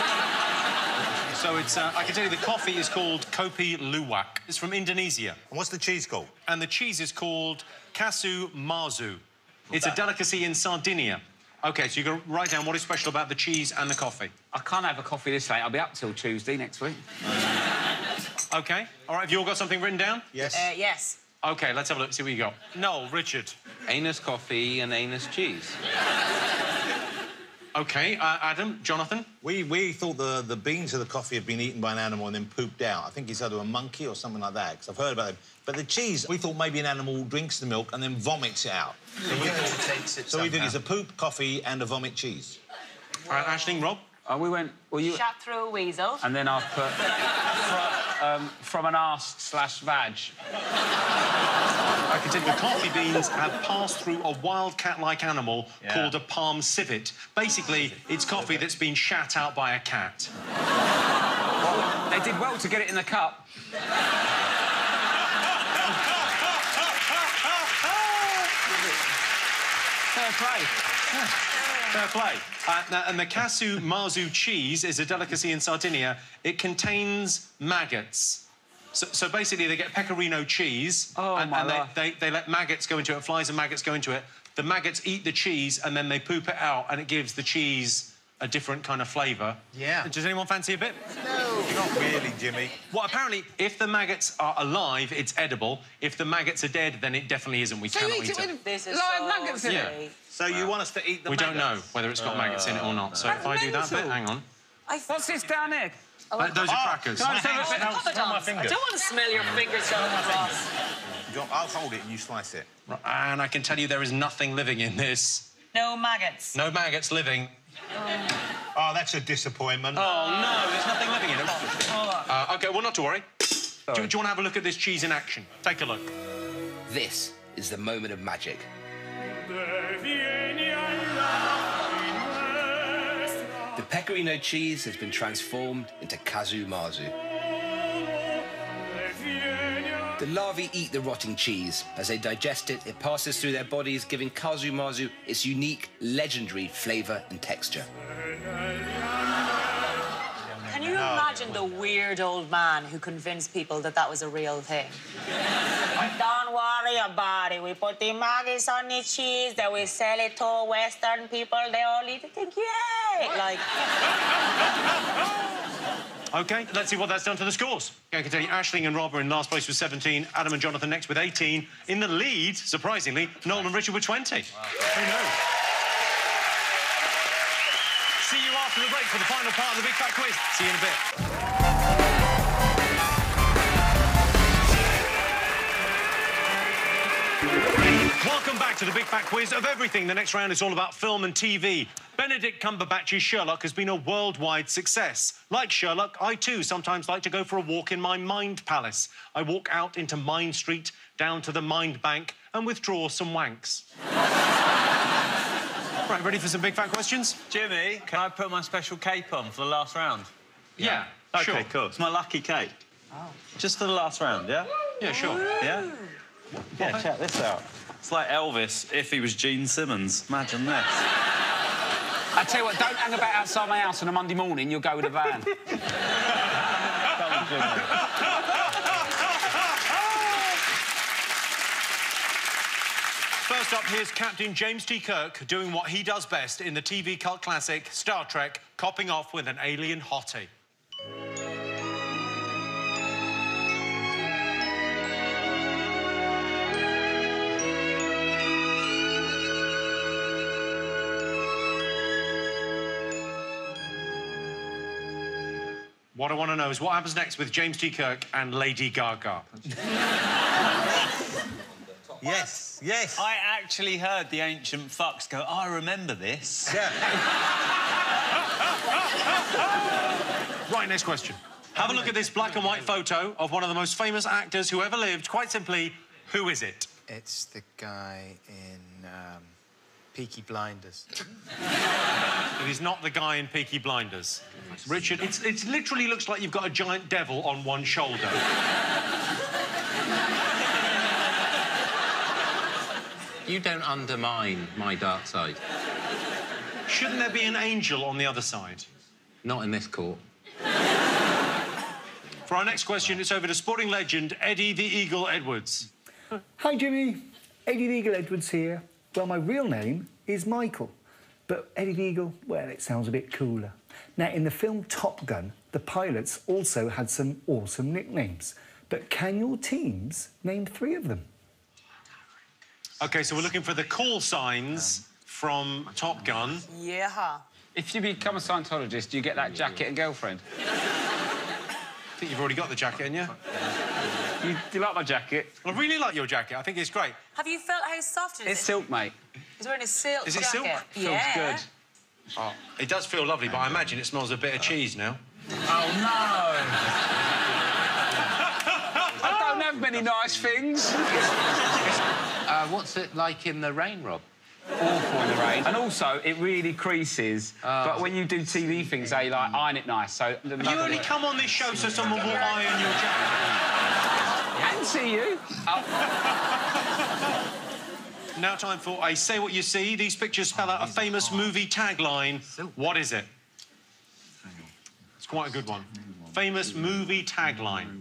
So it's... I can tell you the coffee is called Kopi Luwak. It's from Indonesia. And what's the cheese called? And the cheese is called Kasu Marzu. It's a delicacy in Sardinia. OK, so you got to write down what is special about the cheese and the coffee. I can't have a coffee this late. I'll be up till Tuesday next week. OK. All right, have you all got something written down? Yes. Yes. OK, let's have a look, see what you got. Noel, Richard. Anus coffee and anus cheese. OK, Adam, Jonathan? We thought the beans of the coffee had been eaten by an animal and then pooped out. I think it's either a monkey or something like that, because I've heard about them. But the cheese, we thought maybe an animal drinks the milk and then vomits it out. So we think it's a poop, coffee and a vomit cheese. All right, Aisling, Rob? We went... Well, you... Shot through a weasel. And then I've put... from an arse/vag. I can tell you the coffee beans have passed through a wild cat-like animal called a palm civet. Basically, it's coffee that's been shat out by a cat. Well, they did well to get it in the cup. Fair play. Yeah. Fair play. And the Kasu Marzu cheese is a delicacy in Sardinia. It contains maggots. So basically, they get pecorino cheese, and they let maggots go into it, flies and maggots go into it. The maggots eat the cheese, and then they poop it out, and it gives the cheese a different kind of flavour. Yeah. Does anyone fancy a bit? No. Not really, Jimmy. Well, apparently, if the maggots are alive, it's edible. If the maggots are dead, then it definitely isn't. We cannot eat it. This is live so maggots in it. So you want us to eat the maggots? We don't know whether it's got maggots in it or not. So if I do that bit, hang on. What's this down here? Those are crackers. Can I just have a bit? I don't want to smell your fingers going across. I'll hold it and you slice it. Right, and I can tell you there is nothing living in this. No maggots. No maggots living. Oh, that's a disappointment. Oh, no, there's nothing living in it. OK, well, not to worry. Do you want to have a look at this cheese in action? Take a look. This is the moment of magic. The pecorino cheese has been transformed into Kasu Marzu. The larvae eat the rotting cheese. As they digest it, it passes through their bodies, giving Kasu Marzu its unique, legendary flavour and texture. Can you imagine the weird old man who convinced people that that was a real thing? Don't worry about it. We put the maggots on the cheese, then we sell it to Western people. They all eat it. Think, yay! Like... OK, let's see what that's done to the scores. I can tell you, Aisling and Rob are in last place with 17, Adam and Jonathan next with 18. In the lead, surprisingly, Noel and Richard with 20. Wow. Who knows? See you after the break for the final part of the Big Fat Quiz. See you in a bit. Welcome back to the Big Fat Quiz of everything. The next round is all about film and TV. Benedict Cumberbatch's Sherlock has been a worldwide success. Like Sherlock, I too sometimes like to go for a walk in my mind palace. I walk out into Mind Street, down to the Mind Bank, and withdraw some wanks. Right, ready for some big fat questions? Jimmy, can I put my special cape on for the last round? Yeah, OK, sure. cool. It's my lucky cape. Oh. Just for the last round, yeah? Yeah, sure. Yeah? Yeah, check this out. It's like Elvis if he was Gene Simmons. Imagine this. I tell you what, don't hang about outside my house on a Monday morning, you'll go with a van. First up, here's Captain James T. Kirk doing what he does best in the TV cult classic Star Trek, copping off with an alien hottie. What I want to know is what happens next with James T. Kirk and Lady Gaga. Yes, yes. I actually heard the ancient fucks go, I remember this. Yeah. Right, next question. Have a look at this black and white photo of one of the most famous actors who ever lived. Quite simply, who is it? It's the guy in Peaky Blinders. It is not the guy in Peaky Blinders. Richard, it literally looks like you've got a giant devil on one shoulder. You don't undermine my dark side. Shouldn't there be an angel on the other side? Not in this court. For our next question, it's over to sporting legend Eddie the Eagle Edwards. Hi, Jimmy. Eddie the Eagle Edwards here. Well, my real name is Michael, but Eddie the Eagle, well, it sounds a bit cooler. Now, in the film Top Gun, the pilots also had some awesome nicknames. But can your teams name 3 of them? OK, so we're looking for the call signs from Top Gun. Yeah. If you become a Scientologist, do you get that jacket and girlfriend? I think you've already got the jacket, haven't you? Do you like my jacket? I really like your jacket. I think it's great. Have you felt how soft it is? It's silk, mate. He's wearing a silk Is it jacket. silk? Yeah. Feels good. Oh, it does feel lovely, but I imagine it smells a bit of cheese now. Oh, no! I don't have many nice things. What's it like in the rain, Rob? Awful in the rain. And also, it really creases. But when you do TV things, they, like, iron it nice, so... Have you only come on this show so someone will iron your jacket? I can see you. Now time for a Say What You See. These pictures spell out a famous movie tagline. What is it? It's quite a good one. Famous movie tagline.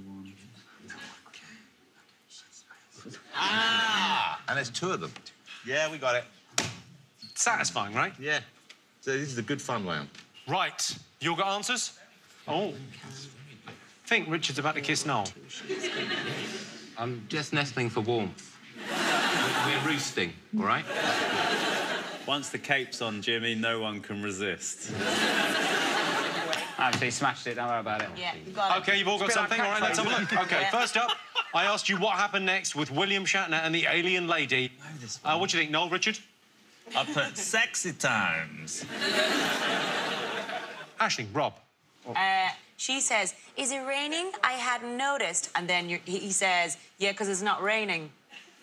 Ah! And there's 2 of them. Yeah, we got it. Satisfying, right? Yeah. So this is a good fun round. Right. You all got answers? Oh. I think Richard's about to kiss Noel. I'm just nestling for warmth. We're roosting, all right? Once the cape's on, Jimmy, no one can resist. Actually, smashed it. Don't worry about it. Yeah, you got it. OK, you've all got something? All right, let's have a look. OK, first up, I asked you what happened next with William Shatner and the alien lady. What do you think, Noel, Richard? I put sexy times. Aisling, Rob. She says, is it raining? I hadn't noticed. And then he says, yeah, because it's not raining.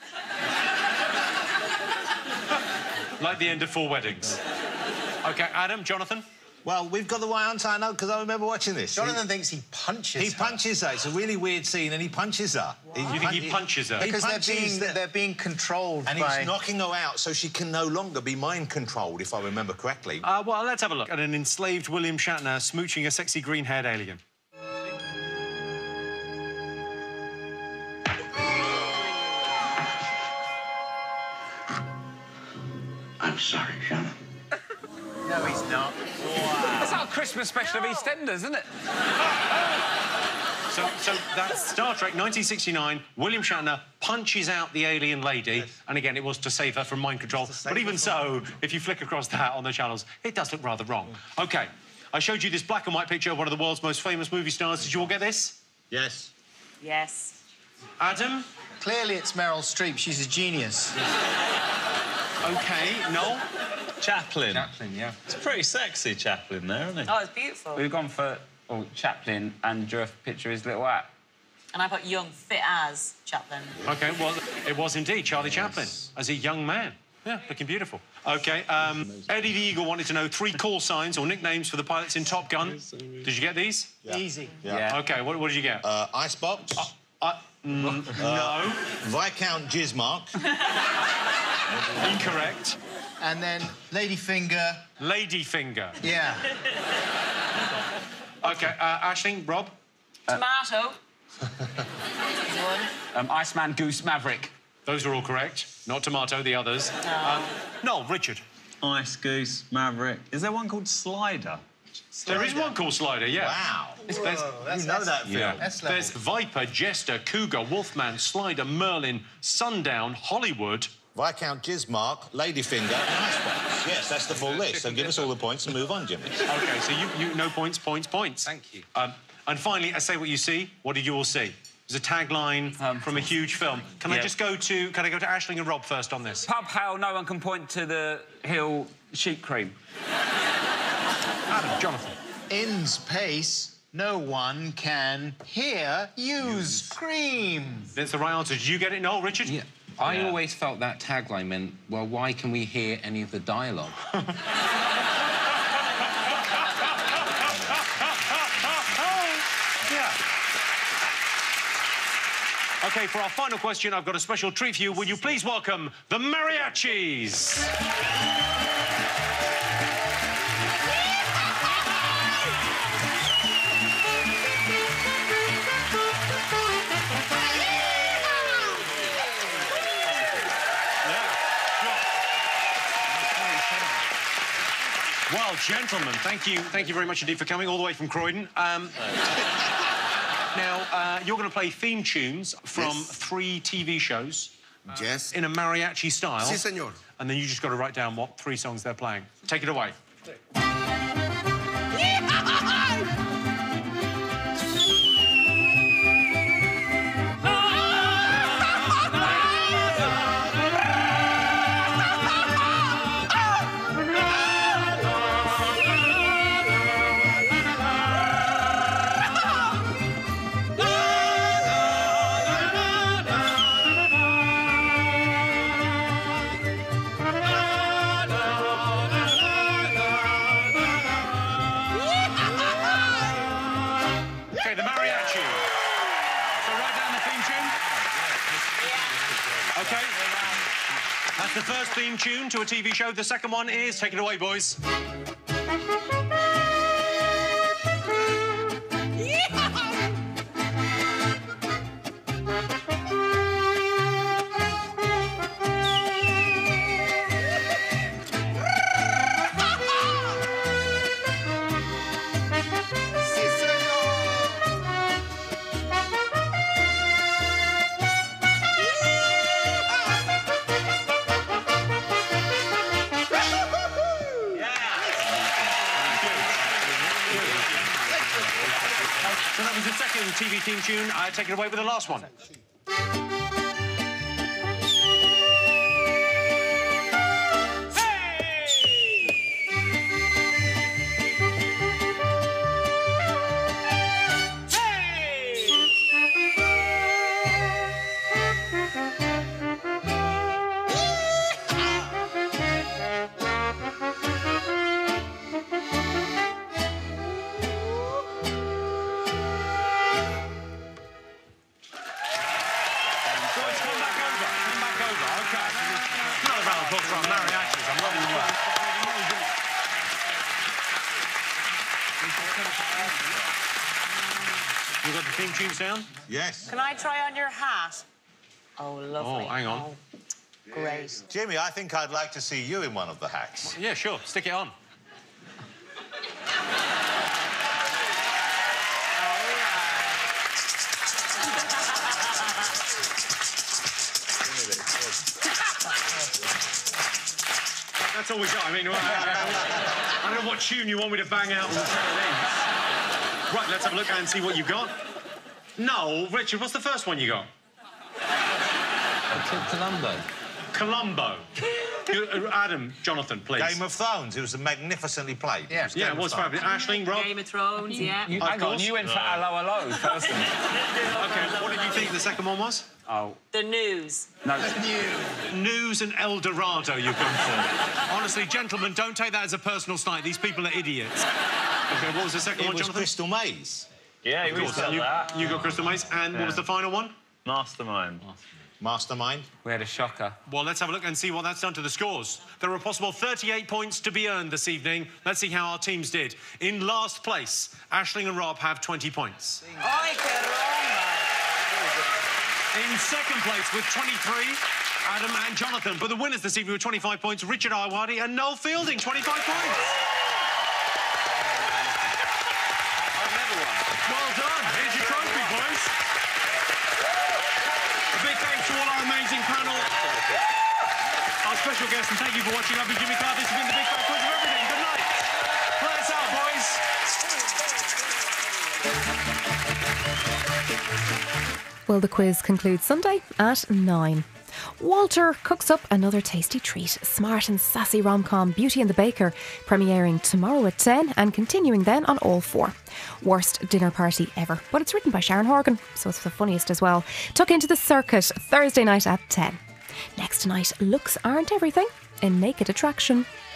Like the end of 4 Weddings. OK, Adam, Jonathan? Well, we've got the right answer, I know, because I remember watching this. Jonathan thinks he punches her. He punches her. It's a really weird scene, and he punches her. You think he punches her? Because they're being controlled and by... he's knocking her out so she can no longer be mind-controlled, if I remember correctly. Well, let's have a look at an enslaved William Shatner smooching a sexy green-haired alien. I'm sorry, Shannon. No, he's not. Wow. That's our Christmas special of EastEnders, isn't it? So that's Star Trek 1969. William Shatner punches out the alien lady. Yes. And again, it was to save her from mind control. But even so, if you flick across that on the channels, it does look rather wrong. OK, I showed you this black and white picture of one of the world's most famous movie stars. Did you all get this? Yes. Yes. Adam? Clearly, it's Meryl Streep. She's a genius. OK, Noel? Chaplin. Chaplin, yeah. It's pretty sexy, Chaplin, there, isn't it? Oh, it's beautiful. We've gone for Chaplin and drew a picture of his little hat. And I put young, fit as Chaplin. OK, well, it was indeed Charlie Chaplin as a young man. Yeah, looking beautiful. OK, Eddie the Eagle wanted to know 3 call signs or nicknames for the pilots in Top Gun. Did you get these? Yeah. Easy. Yeah. OK, what did you get? Icebox. No. Viscount Gizmark. Incorrect. And then Ladyfinger. Ladyfinger. Yeah. OK, Aisling, Rob? Tomato. Iceman, Goose, Maverick. Those are all correct. Not Tomato, the others. No, Richard. Ice Goose, Maverick. Is there one called Slider? There is one called Slider, yeah. Wow. You know that film. Yeah. That's There's Viper, Jester, Cougar, Wolfman, Slider, Merlin, Sundown, Hollywood. Viscount Gizmark, Ladyfinger, and Icebox. Yes, that's the full list. So give us all the points and move on, Jimmy. OK, so you no points. Thank you. And finally, I say what you see. What did you all see? It was a tagline from a huge film. Can I go to Aisling and Rob first on this? Pub hail, no one can point to the hill, sheep cream. Adam, Jonathan. In's pace, no one can hear you scream. That's the right answer. Did you get it, Noel, Richard? Yeah. I always felt that tagline meant, well, why can we hear any of the dialogue? OK, for our final question, I've got a special treat for you. Will you please welcome the Mariachis? Well, gentlemen, thank you very much indeed for coming all the way from Croydon. Now, you're going to play theme tunes from 3 TV shows. Yes. In a mariachi style. Si, senor. And then you just got to write down what 3 songs they're playing. Take it away. That's the first theme tune to a TV show. The second one is... Take it away, boys. So that was the second TV theme tune. I take it away with the last one. You got the theme tune sound? Yes. Can I try on your hat? Oh, lovely. Oh, hang on. Oh, great. Jimmy, I think I'd like to see you in one of the hats. Yeah, sure. Stick it on. That's all we got. I mean, I don't know what tune you want me to bang out on the tail end. Right, let's have a look and see what you've got. No, Richard, what's the first one you got? Columbo. Columbo. Adam, Jonathan, please. Game of Thrones. It was magnificently played. Yeah, it was fabulous. Aisling, Rob? Game of Thrones, yeah. Hang on, you went for hello, hello first. OK, what did you think the second one was? Oh. The News. No. News and El Dorado you've gone for. Honestly, gentlemen, don't take that as a personal slight. These people are idiots. OK, what was the second one, It was Jonathan? Crystal Maze. Yeah, Of course. You got Crystal Maze. And what was the final one? Mastermind. Mastermind. We had a shocker. Well, let's have a look and see what that's done to the scores. There are a possible 38 points to be earned this evening. Let's see how our teams did. In last place, Aisling and Rob have 20 points. In second place with 23, Adam and Jonathan. But the winners this evening with 25 points, Richard Iwadi and Noel Fielding, 25 points. Well done. Here's your trophy, boys. A big thanks to all our amazing panel. Our special guests, and thank you for watching. I've been Jimmy Carr. This has been the Big Fat Quiz of Everything. Good night. Play us out, boys. Well, the quiz concludes Sunday at 9. Walter cooks up another tasty treat. Smart and sassy rom-com Beauty and the Baker, premiering tomorrow at 10 and continuing then on All 4. Worst dinner party ever. But it's written by Sharon Horgan, so it's the funniest as well. Tuck into the Circuit, Thursday night at 10. Next night, looks aren't everything in Naked Attraction.